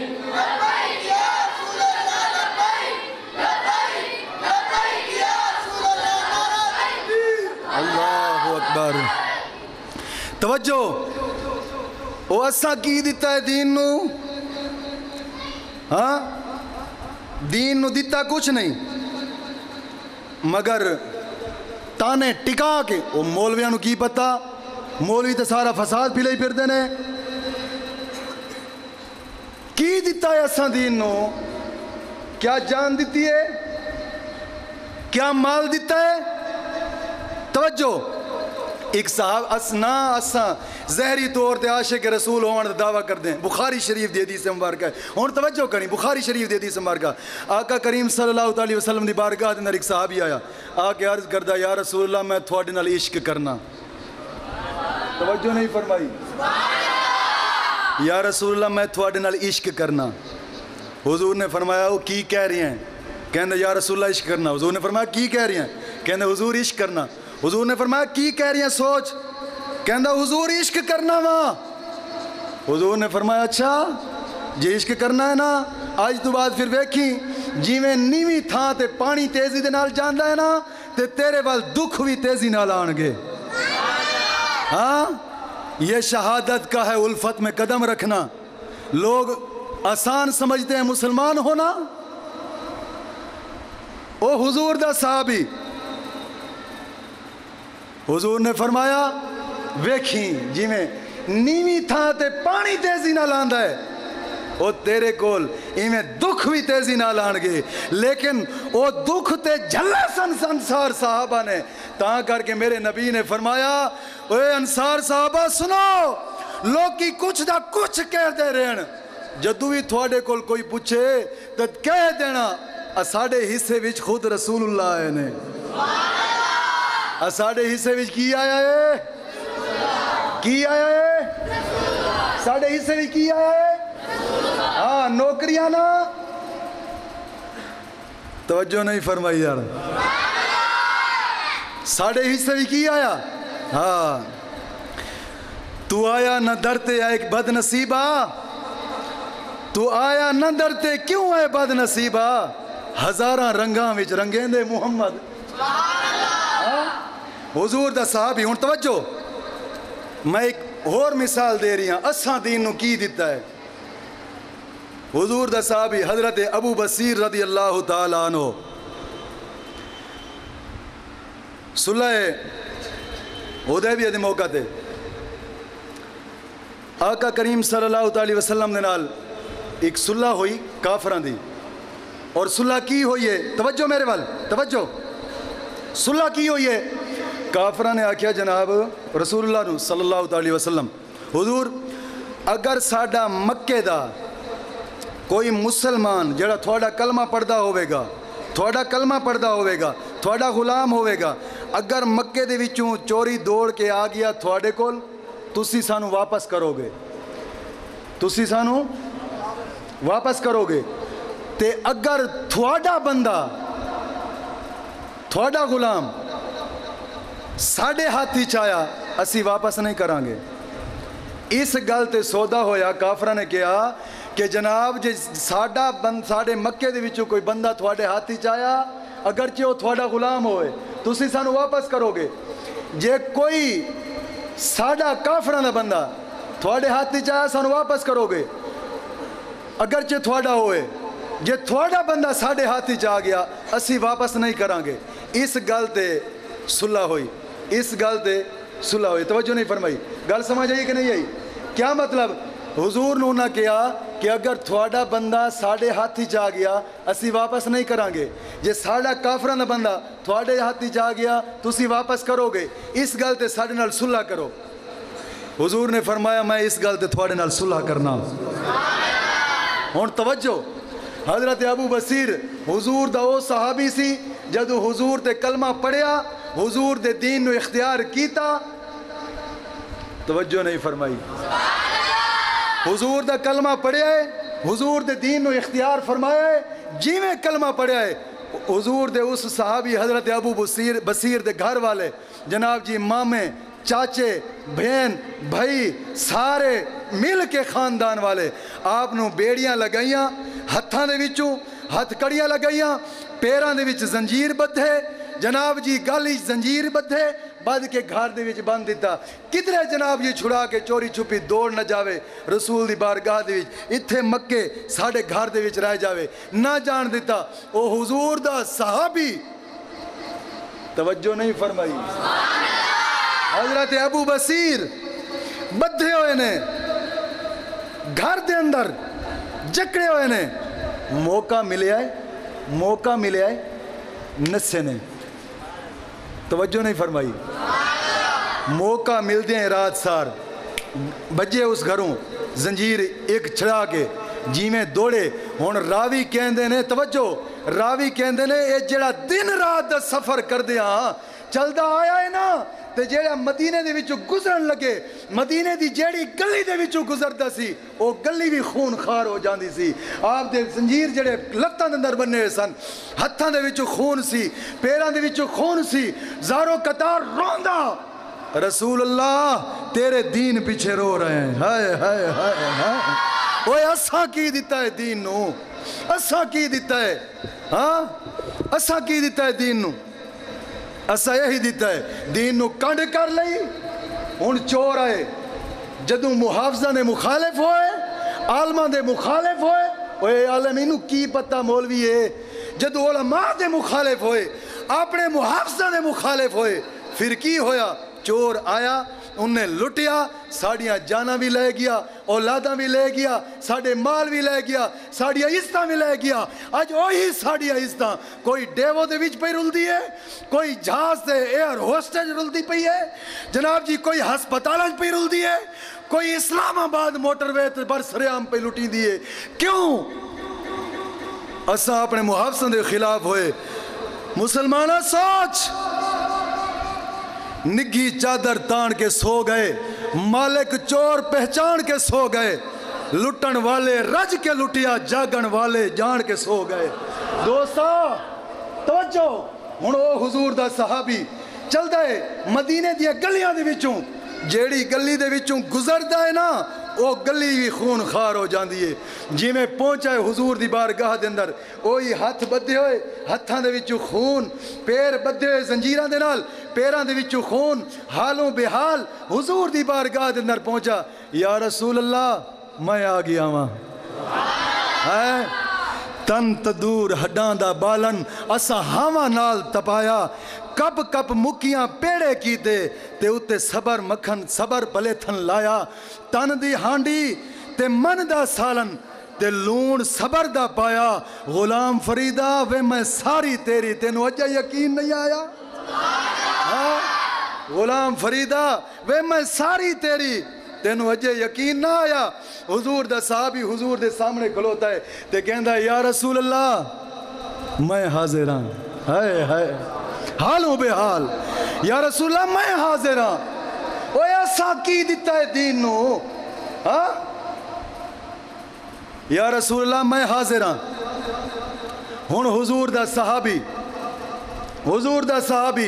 اللہ اکبر توجہ او اسا کی دیتا ہے دین نو ہاں دین نو دیتا کچھ نہیں مگر تانے ٹکا کے وہ مولویاں نو کی پتا مولوی تے سارا فساد پھیلائی پھر دینے کی دیتا ہے اساں دین نو کیا جان دیتی ہے کیا مال دیتا ہے توجہ ایک صاحب اسنا اساں زہری طور تے عاشق رسول ہونے دا دعویٰ کر دیں بخاری شریف دی حدیث مبارکہ ہے اور توجہ کریں بخاری شریف دی حدیث مبارکہ آقا کریم صلی اللہ علیہ وسلم دی بارگاہ دے اندر ایک صحابی آیا آکے عرض کردہ یا رسول اللہ میں تھوڑے نال عشق کرنا توجہ نہیں فرمائی یا رسول اللہ میں تھوڑے نال عشق کرنا حضور نے فرمایا وہ کی کہہ رہی ہیں کہنے یا رسول اللہ عشق کرنا حضور نے فرمایا کی کہہ رہی ہیں کہنے حضور عشق کرنا حضور نے فرمایا کی کہہ رہی ہیں سوچ کہندہ حضور عشق کرنا وہاں حضور نے فرمایا اچھا جی عشق کرنا ہے نا آج تو بعد پھر ویکھی جی میں نیوی تھا تے پانی تیزی دے نال جاندہ ہے نا تے تیرے وال دکھ بھی تیزی نال آنگے ہاں یہ شہادت کا ہے الفت میں قدم رکھنا لوگ آسان سمجھتے ہیں مسلمان ہونا او حضور دا صحابی حضور نے فرمایا ویکھیں جی میں نیوی تھا تے پانی تیزی نہ لاندہ ہے او تیرے کول ایمیں دکھ بھی تیزی نہ لانگے لیکن او دکھ تے جھلے سن انصار صحابہ نے تاں کر کے میرے نبی نے فرمایا اے انصار صحابہ سنو لوگ کی کچھ دا کچھ کہہ دے رہن جدو بھی تھوڑے کول کوئی پوچھے تو کہہ دینا اساڑے حصے وچ خود رسول اللہ آئے نے اساڑے حصے وچ کی آیا ہے کی آیا ہے ساڑے حصے وچ کی آیا ہے ہاں نوکریاں نا توجہ نہیں فرمائی یار ساڑے حصے وچ کی آیا ہاں تو آیا نہ درتے ایک بد نصیبہ تو آیا نہ درتے کیوں ہے بد نصیبہ ہزاراں رنگاں وچ رنگیں دے محمد حضور دا صحابی ہون توجہ میں ایک اور مثال دے رہی ہوں اساں دین نو کی دیتا ہے حضور دا صحابی حضرت ابو بصیر رضی اللہ تعالیٰ عنہ صلح حدیبیہ دے موقع تے آقا کریم صلی اللہ علیہ وسلم دے نال ایک صلح ہوئی کافران دی اور صلح کی ہوئی ہے توجہ میرے وال توجہ صلح کی ہوئی ہے کافران نے آکھیا جناب رسول اللہ نو صلی اللہ علیہ وسلم حضور اگر ساڈا مکے دا کوئی مسلمان جڑا تھوڑا کلمہ پڑھدا ہوئے گا تھوڑا کلمہ پڑھدا ہوئے گا تھوڑا غلام ہوئے گا اگر مکے دے وچوں چوری دوڑ کے آ گیا تھوڑے کول تسی سانو واپس کرو گے تسی سانو واپس کرو گے تے اگر تھوڑا بندہ تھوڑا غلام ساڑھے ہاتھی چایا اسی واپس نہیں کرانگے اس گل تے سودا ہویا کافرہ نے کہا کہ جناب جے ساڑھا بند ساڑھے مکے دے وچوں کوئی بندہ تھوڑے ہاتھی چایا اگرچہ وہ تھوڑا غلام ہوئے تو اسی سانو واپس کرو گے جے کوئی ساڑھا کافرہ نہ بندہ تھوڑے ہاتھی چایا سانو واپس کرو گے اگرچہ تھوڑا ہوئے جے تھوڑا بندہ ساڑھے ہاتھی چاہ گیا اسی واپس نہیں کرانگے اس گل تے صلح ہوئی اس گل تے صلح ہوئی توجہ نہیں فرمائی گل سمجھ آئی کہ نہیں آئی کیا مطلب حضور نے کہا کہ اگر تھوڑا بندہ ساڑھے ہاتھی چاہ گیا اسی واپس نہیں کرانگے جے ساڑا کافران دا بندہ تھوڑے ہاتھی جا گیا تسی واپس کرو گے اس گل تے ساڑے نال صلح کرو. حضور نے فرمایا میں اس گل تے تھوڑے نال صلح کرنا. ہن توجہ حضرت ابو بصیر حضور دا او صحابی سی جدو حضور تے کلمہ پڑھیا حضور دے دین نو اختیار کیتا. توجہ نہیں فرمائی. حضور دا کلمہ پڑھیا ہے حضور دے دین نو اختیار فرمایا ہے جی میں کلمہ پڑھیا ہے. حضور دے اس صحابی حضرت ابو بصیر بصیر دے گھر والے جناب جی مامے چاچے بہن بھائی سارے مل کے خاندان والے آپ نو بیڑیاں لگائیاں ہتھاں دے وچوں ہتھ کڑیاں لگائیاں پیران دے وچ زنجیر بدھے جناب جی گالی زنجیر بدھے بدھ کے گھر دے وچ بند دیتا. کدھرے جناب جی چھڑا کے چوری چھپی دوڑ نہ جاوے رسول دی بارگاہ دے وچ اتھے مکے ساڑھے گھر دے وچ رہ جاوے نہ جان دیتا. او حضور دا صحابی توجہ نہیں فرمائی. حضرت ابو بصیر بدھے ہوئے نے گھر دے اندر جکڑے ہوئے نے موقع ملے آئے موقع ملے آئے نسے نے. توجہ نہیں فرمائی. موقع مل دیں رات سار بجے اس گھروں زنجیر ایک چھڑا کے جی میں دوڑے. ہون راوی کہندے نے توجہ راوی کہندے نے اے جڑا دن رات دا سفر کر دیا چلدا آیا ہے نا تے جیڑا مدینے دے وچوں گزرن لگے مدینے دی جیڑی گلی دے وچوں گزردا سی او گلی بھی خون خار ہو جاندی سی. آپ دے زنجیر جڑے لتاں دے اندر بننے سن ہتھاں دے وچوں خون سی پیراں دے وچوں خون سی زارو قطار روندا رسول اللہ تیرے دین پیچھے رو رہے ہیں. ہائے ہائے ہائے ہائے اوے اساں کی دیتا ہے دین نو اساں کی دیتا ہے ہاں اساں کی دیتا ہے دین نو اسا یہی دیتا ہے دین نو کنڈ کر لئی. ہن چور آئے جدوں محافظہ نے مخالف ہوئے عالمہ دے مخالف ہوئے اوے عالمینو کی پتہ مولوی ہے جدوں علماء دے مخالف ہوئے اپنے محافظہ نے مخالف ہوئے پھر کی ہویا چور آیا انہیں لٹیا ساڑیاں جانا بھی لے گیا اولاداں بھی لے گیا ساڑے مال بھی لے گیا ساڑیاں عزتاں بھی لے گیا. آج وہی ساڑیاں عزتاں کوئی ڈیوو دے وچ پئی رلدی ہے کوئی جہاز دے ایئر ہوسٹیج رلدی پئی ہے جناب جی کوئی ہسپتالاں پئی رلدی ہے کوئی اسلام آباد موٹر وے تے برسریام پئی لٹی دی ہے. کیوں اساں اپنے محافظاں دے خلاف ہوئے. مسلمانہ سوچ نگھی چادر تان کے سو گئے مالک چور پہچان کے سو گئے لٹن والے رج کے لٹیا جاگن والے جان کے سو گئے. دوستا توجہ ہن او حضور دا صحابی چل دے مدینے دیا گلیاں دے وچوں جیڑی گلی دے وچوں گزردا ہے نا او گلی بھی خون خار ہو جاندی ہے. جی میں پہنچا ہے حضور دی بارگاہ دے اندر اوہی ہاتھ بدھے ہوئے ہتھاں دے وچوں خون پیر بدھے ہوئے زنجیراں دے نال پیراں دے وچوں خون حالوں بے حال حضور دی بارگاہ دے اندر پہنچا. یا رسول اللہ میں آ گیا ہاں ہے تن تدور ہڈاں دا بالن اسا ہاواں نال تپایا کپ کپ مکیاں پیڑے کیتے تے اتے صبر مکھن صبر پلے تھن لایا تن دی ہانڈی تے من دا سالن تے لون صبر دا پایا. غلام فریدہ وے میں ساری تیری تینو اجا یقین نہیں آیا ہاں غلام فریدہ وے میں ساری تیری تینو اجے یقین نہ آیا. حضور دا صحابی حضور دے سامنے کھلوتا ہے تے کہندا ہے یا رسول اللہ میں حاضر ہاں ہائے ہائے حالوں بے حال یا رسول اللہ میں حاضر ہاں. اوے ایسا کی دیتا ہے دین نو ہاں یا رسول اللہ میں حاضر ہاں. ہن حضور دا صحابی حضور دا صحابی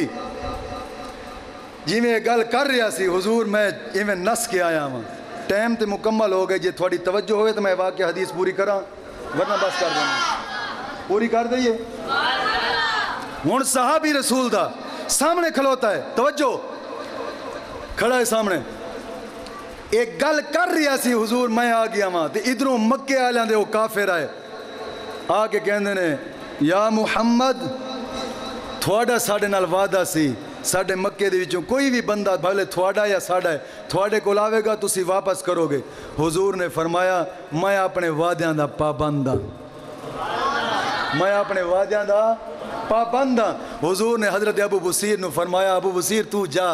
جی میں گل کر رہا سی حضور میں ایویں نس کے آیا ہوں ٹائم تے مکمل ہو گئے جی تھوڑی توجہ ہوئے تو میں واقعی حدیث پوری کراں ورنہ بس کر دینا پوری کر دئیے. ہن صحابی رسول دا سامنے کھلوتا ہے توجہ کھڑا ہے سامنے ایک گل کر رہا سی حضور میں آ گیا ہاں تے ادھروں مکے آلیاں دے وہ کافر آئے آ کے کہندے نے یا محمد تھوڑا ساڑے نال وعدہ سی ساڑے مکے دے وچوں کوئی بھی بندہ بھلے تھوڑا یا ساڑا ہے تھوڑے کو لاوے گا تسی واپس کرو گے. حضور نے فرمایا میں اپنے وعدیاں دا پابند ہاں میں اپنے وعدیاں دا پابند ہاں۔ حضور نے حضرت ابو بصیر نو فرمایا ابو بصیر تو جا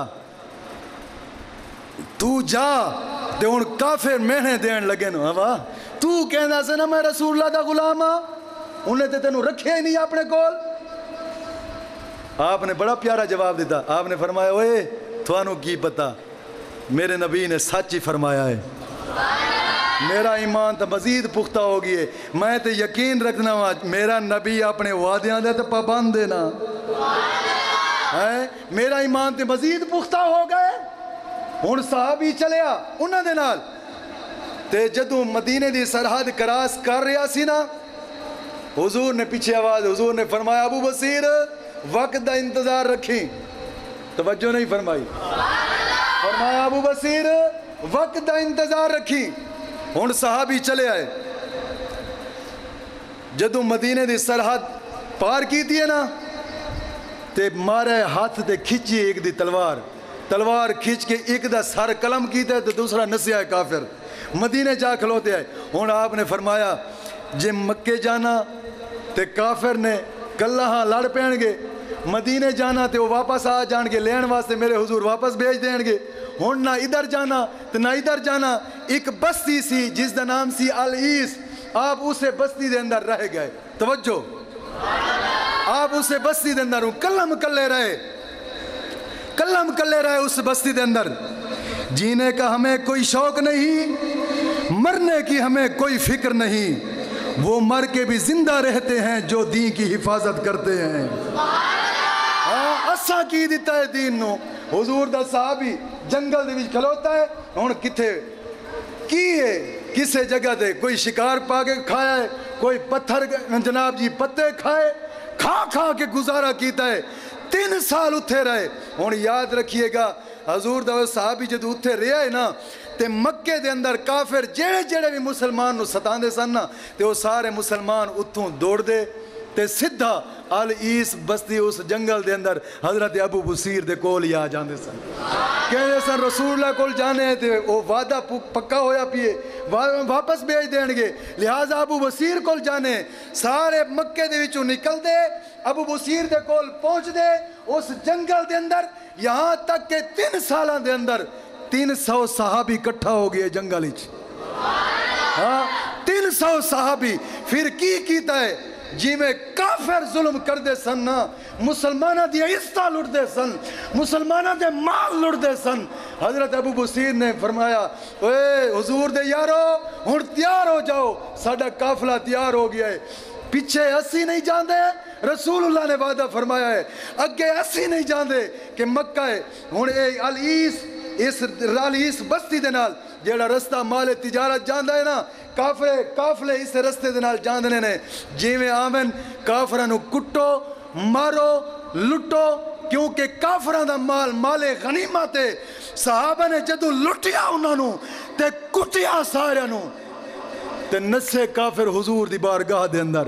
تو جا تے ہن کافر مہنے دین لگے نو ہوا تو کہندا سے نا میں رسول اللہ دا غلام ہاں انہیں تے تینوں رکھے ہی نہیں اپنے کول۔ آپ نے بڑا پیارا جواب دیتا، آپ نے فرمایا اوئے تھانوں کی پتہ میرے نبی نے سچ ہی فرمایا ہے، میرا ایمان تو مزید پختہ ہو گئی ہے، میں تو یقین رکھنا ہوا میرا نبی اپنے وعدیاں دے تو پابند دینا ہے، میرا ایمان تو مزید پختہ ہو گئے۔ ہن صحابی چلیا انہاں دے نال تے جدوں مدینے دی سرحد کراس کر رہا سی نا حضور نے پیچھے آواز حضور نے فرمایا ابو بصیر وقت دا انتظار رکھیں، توجہ نہیں فرمائی، فرمایا ابو بصیر وقت دا انتظار رکھیں۔ ہن صحابی چلے آئے جدوں مدینے دی سرحد پار کی دیئے نا تے مارے ہاتھ تے کھچی ایک دی تلوار تلوار کھچ کے ایک دا سر قلم کیتا ہے تو دوسرا نسیا ہے کافر مدینے جا کھلوتے آئے۔ ہن آپ نے فرمایا جے مکے جانا تے کافر نے کلہ ہاں لڑ پین گے، مدینے جانا تے وہ واپس آ جان گے لین واسطے میرے حضور واپس بھیج دین گے۔ ہن نہ ادھر جانا تے نہ ادھر جانا، ایک بستی سی جس دا نام سی العیس، آپ اسے بستی دے اندر رہ گئے، توجہ آپ اسے بستی دے اندر کلم کلے رہے کلم کلے رہے اس بستی دے اندر۔ جینے کا ہمیں کوئی شوق نہیں، مرنے کی ہمیں کوئی فکر نہیں، وہ مر کے بھی زندہ رہتے ہیں جو دین کی حفاظت کرتے ہیں۔ ہاں اساں کی دیتا ہے دین نو، حضور دا صحابی جنگل دے وچ کھلوتا ہے، ہن کتھے کی ہے کسے جگہ دے کوئی شکار پا کے کھایا ہے، کوئی پتھر جناب جی پتے کھائے کھا کھا کے گزارا کیتا ہے، تین سال اتھے رہے۔ ہن یاد رکھیے گا حضور دا صحابی جدو اتھے رہے ہے نا تے مکے دے اندر کافر جڑے جڑے بھی مسلمان نو ستان دے سن نا تے وہ سارے مسلمان اتھوں دوڑ دے تے سدھا العیس بستی اس جنگل دے اندر حضرت ابو بصیر دے کول ہی آ جاندے سن، کہندے سن رسول اللہ کول جانے تے وہ وعدہ پکا ہویا پیے واپس بھیج دین گے، لہٰذا ابو بصیر کول جانے سارے مکے دے وچوں نکل دے ابو بصیر دے کول پہنچ دے اس جنگل دے اندر، یہاں تک کہ تین سالاں دے اندر تین سو صحابی کٹھا ہو گئے جنگل وچ، ہاں تین سو صحابی۔ پھر کی کیتا ہے جی میں کافر ظلم کر دے سن نا مسلمانہ دی عزتاں لٹ دے سن، مسلمانہ دے مال لٹ دے سن، حضرت ابو بصیر نے فرمایا اے حضور دے یارو ہن تیار ہو جاؤ ساڈا قافلہ تیار ہو گیا ہے، پیچھے اسی نہیں جاندے رسول اللہ نے وعدہ فرمایا ہے، اگے اسی نہیں جاندے کہ مکہ ہے۔ ہن اے العیس اس العیس بستی دے نال جیڑا رستہ مال تجارت جاندا ہے نا کافرے کافلے اس رستے دے نال جاندنے نے، جیویں آمن کافراں نو کٹو مارو لٹو، کیونکہ کافراں دا مال مال غنیمت ہے۔ صحابہ نے جدو لٹیا انہاں نو تے کٹیا سارے نو تے نسے کافر حضور دی بارگاہ دے اندر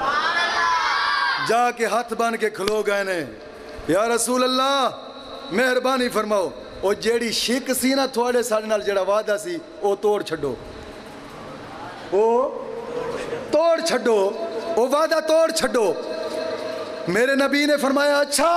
جا کے ہاتھ بن کے کھلو گئے نے، یا رسول اللہ مہربانی فرماؤ او جیڑی شک سی نا تھوڑے ساڑے نال جیڑا وعدہ سی او توڑ چھڈو، او توڑ چھڈو، او وعدہ توڑ چھڈو۔ میرے نبی نے فرمایا اچھا،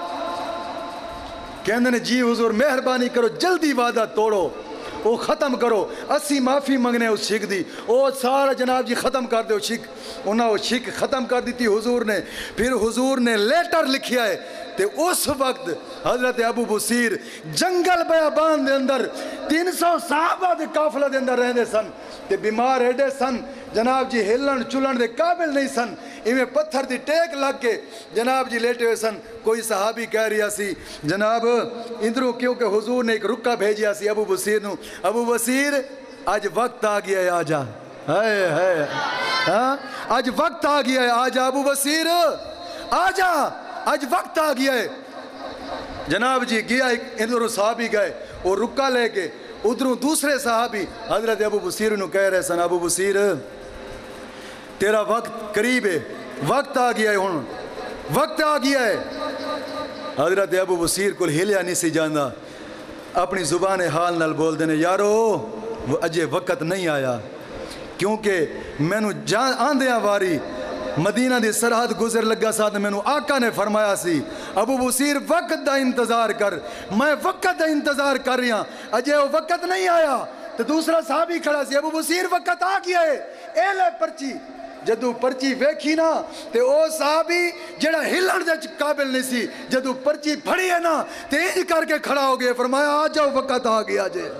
کہندے نے جی حضور مہربانی کرو جلدی وعدہ توڑو، او ختم کرو، اسی معافی منگنے اس شک دی، او سارا جناب جی ختم کر دے شک، انہاں وہ شک ختم کر دیتی حضور نے۔ پھر حضور نے لیٹر لکھیا ہے تے اس وقت حضرت ابو بصیر جنگل بیابان دے اندر تین سو صحابہ دے قافلہ دے اندر رہندے سن تے بیمار ایڈے سن جناب جی ہلن چلن دے قابل نہیں سن، ایویں پتھر دی ٹیک لگ کے جناب جی لیٹے ہوئے سن۔ کوئی صحابی کہہ رہا سی جناب ادھروں کیونکہ حضور نے ایک رکا بھیجیا سی ابو بصیر نو، ابو بصیر آج وقت آ گیا ہے آ جا، ہے ہے ہاں آج وقت آ گیا ہے آ جا ابو بصیر آ جا، آج وقت آ گیا ہے۔ جناب جی گیا ادھروں صحابی گئے اور رکا لے کے، ادھروں دوسرے صحابی حضرت ابو بصیر نو کہہ رہے سن ابو بصیر تیرا وقت قریب ہے، وقت آ گیا ہے، ہن وقت آ گیا ہے۔ حضرت ابو بصیر کو ہلیا نہیں سی جانا، اپنی زبان حال نال بول دینے یارو وہ اجے وقت نہیں آیا، کیونکہ میں نو جان آندیاں واری مدینہ دی سرحد گزر لگا ساتھ میں نو آقا نے فرمایا سی ابو بصیر وقت دا انتظار کر، میں وقت دا انتظار کر رہا اجے وہ وقت نہیں آیا تو دوسرا صحابی کھڑا سی ابو بصیر وقت آ گیا ہے اے لے پرچی، جدو پرچی ویکھی نا تے او صحابی جڑا ہلن دے قابل نہیں سی جدو پرچی پھڑی ہے نا تے انج کر کے کھڑا ہو گئے، فرمایا آ جاؤ وقت آ گیا جے،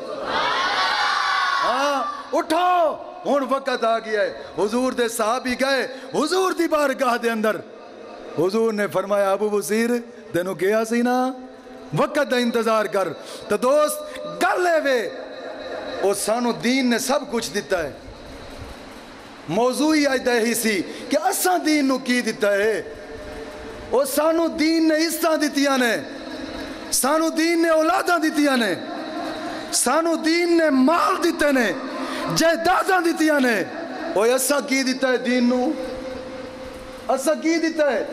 ہاں اٹھو ہون وقت آ گیا ہے۔ حضور دے صحابی گئے حضور دی بارگاہ دے اندر، حضور نے فرمایا ابو بصیر تینوں کیا سی نا وقت دا انتظار کر، تو دوست گل لے وے او سانو دین نے سب کچھ دیتا ہے، موضوع ہی آج دے ہی سی کہ اساں دین نو کی دیتا ہے، او سانو دین نے عزتاں دتیاں نے، سانو دین نے اولاداں دتیاں نے، سانو دین نے مال دیتے نے، جائیداداں دتیاں نے، او اساں کی دیتا ہے دین نو، اساں کی دیتا ہے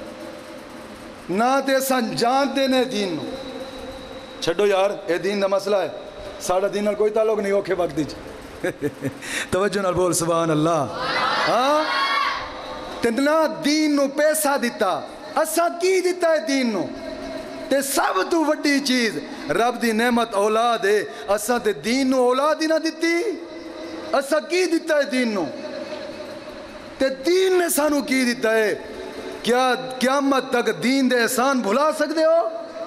نہ تے اساں جانتے نے دین نو، چھڈو یار اے دین دا مسئلہ ہے، ساڑھا دین نال کوئی تعلق نہیں اوکھے وقت دیچ توجہ نال بول سبحان اللہ، ہاں تندنا دین نو پیسہ دیتا، اساں کی دیتا ہے دین نو، تے سب تو وڈی چیز رب دی نعمت اولاد ہے، اساں تے دین نو اولاد ہی نہ دیتی، اساں کی دیتا ہے دین نو، تے دین نے سانو کی دیتا ہے، کیا قیامت تک دین دے احسان بھلا سکتے ہو؟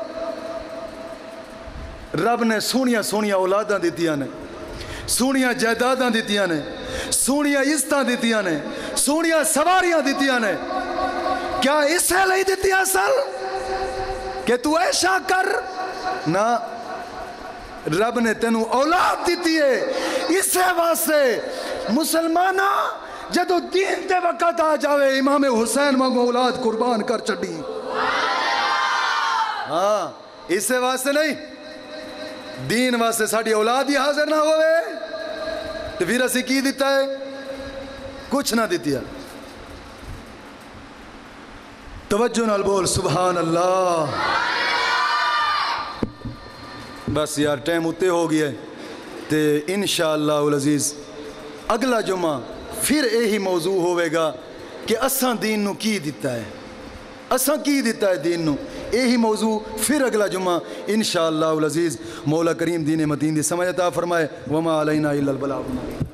رب نے سونیاں سونیاں اولاداں دیتیاں نے، سونیاں جائیداداں دیتیاں نے، سونیاں عزتاں دیتیاں نے، سونیاں سواریاں دیتیاں نے، کیا اسے لئی دیتیاں اصل کہ تو ایشا کر؟ نہ، رب نے تینوں اولاد دیتی ہے اسے واسطے مسلمانہ جدو دین تے وقت آ جاوے امام حسین مانگو اولاد قربان کر چڑی، ہاں اسے واسطے نہیں، دین واسطے ساڑی اولاد ہی حاضر نہ ہوئے تو پھر اسی کی دیتا ہے؟ کچھ نہ دیتی ہے۔ توجہ نال بول سبحان اللہ۔ بس یار ٹائم اتے ہو گیا ہے تے انشاءاللہ العزیز اگلا جمعہ پھر یہی موضوع ہوئے گا کہ اساں دین نو کی دیتا ہے، اساں کی دیتا ہے دین نو، یہی موضوع پھر اگلا جمعہ انشاءاللہ العزیز۔ مولا کریم دین متین دی سمجھ عطا فرمائے، وما علینا الا البلاغ۔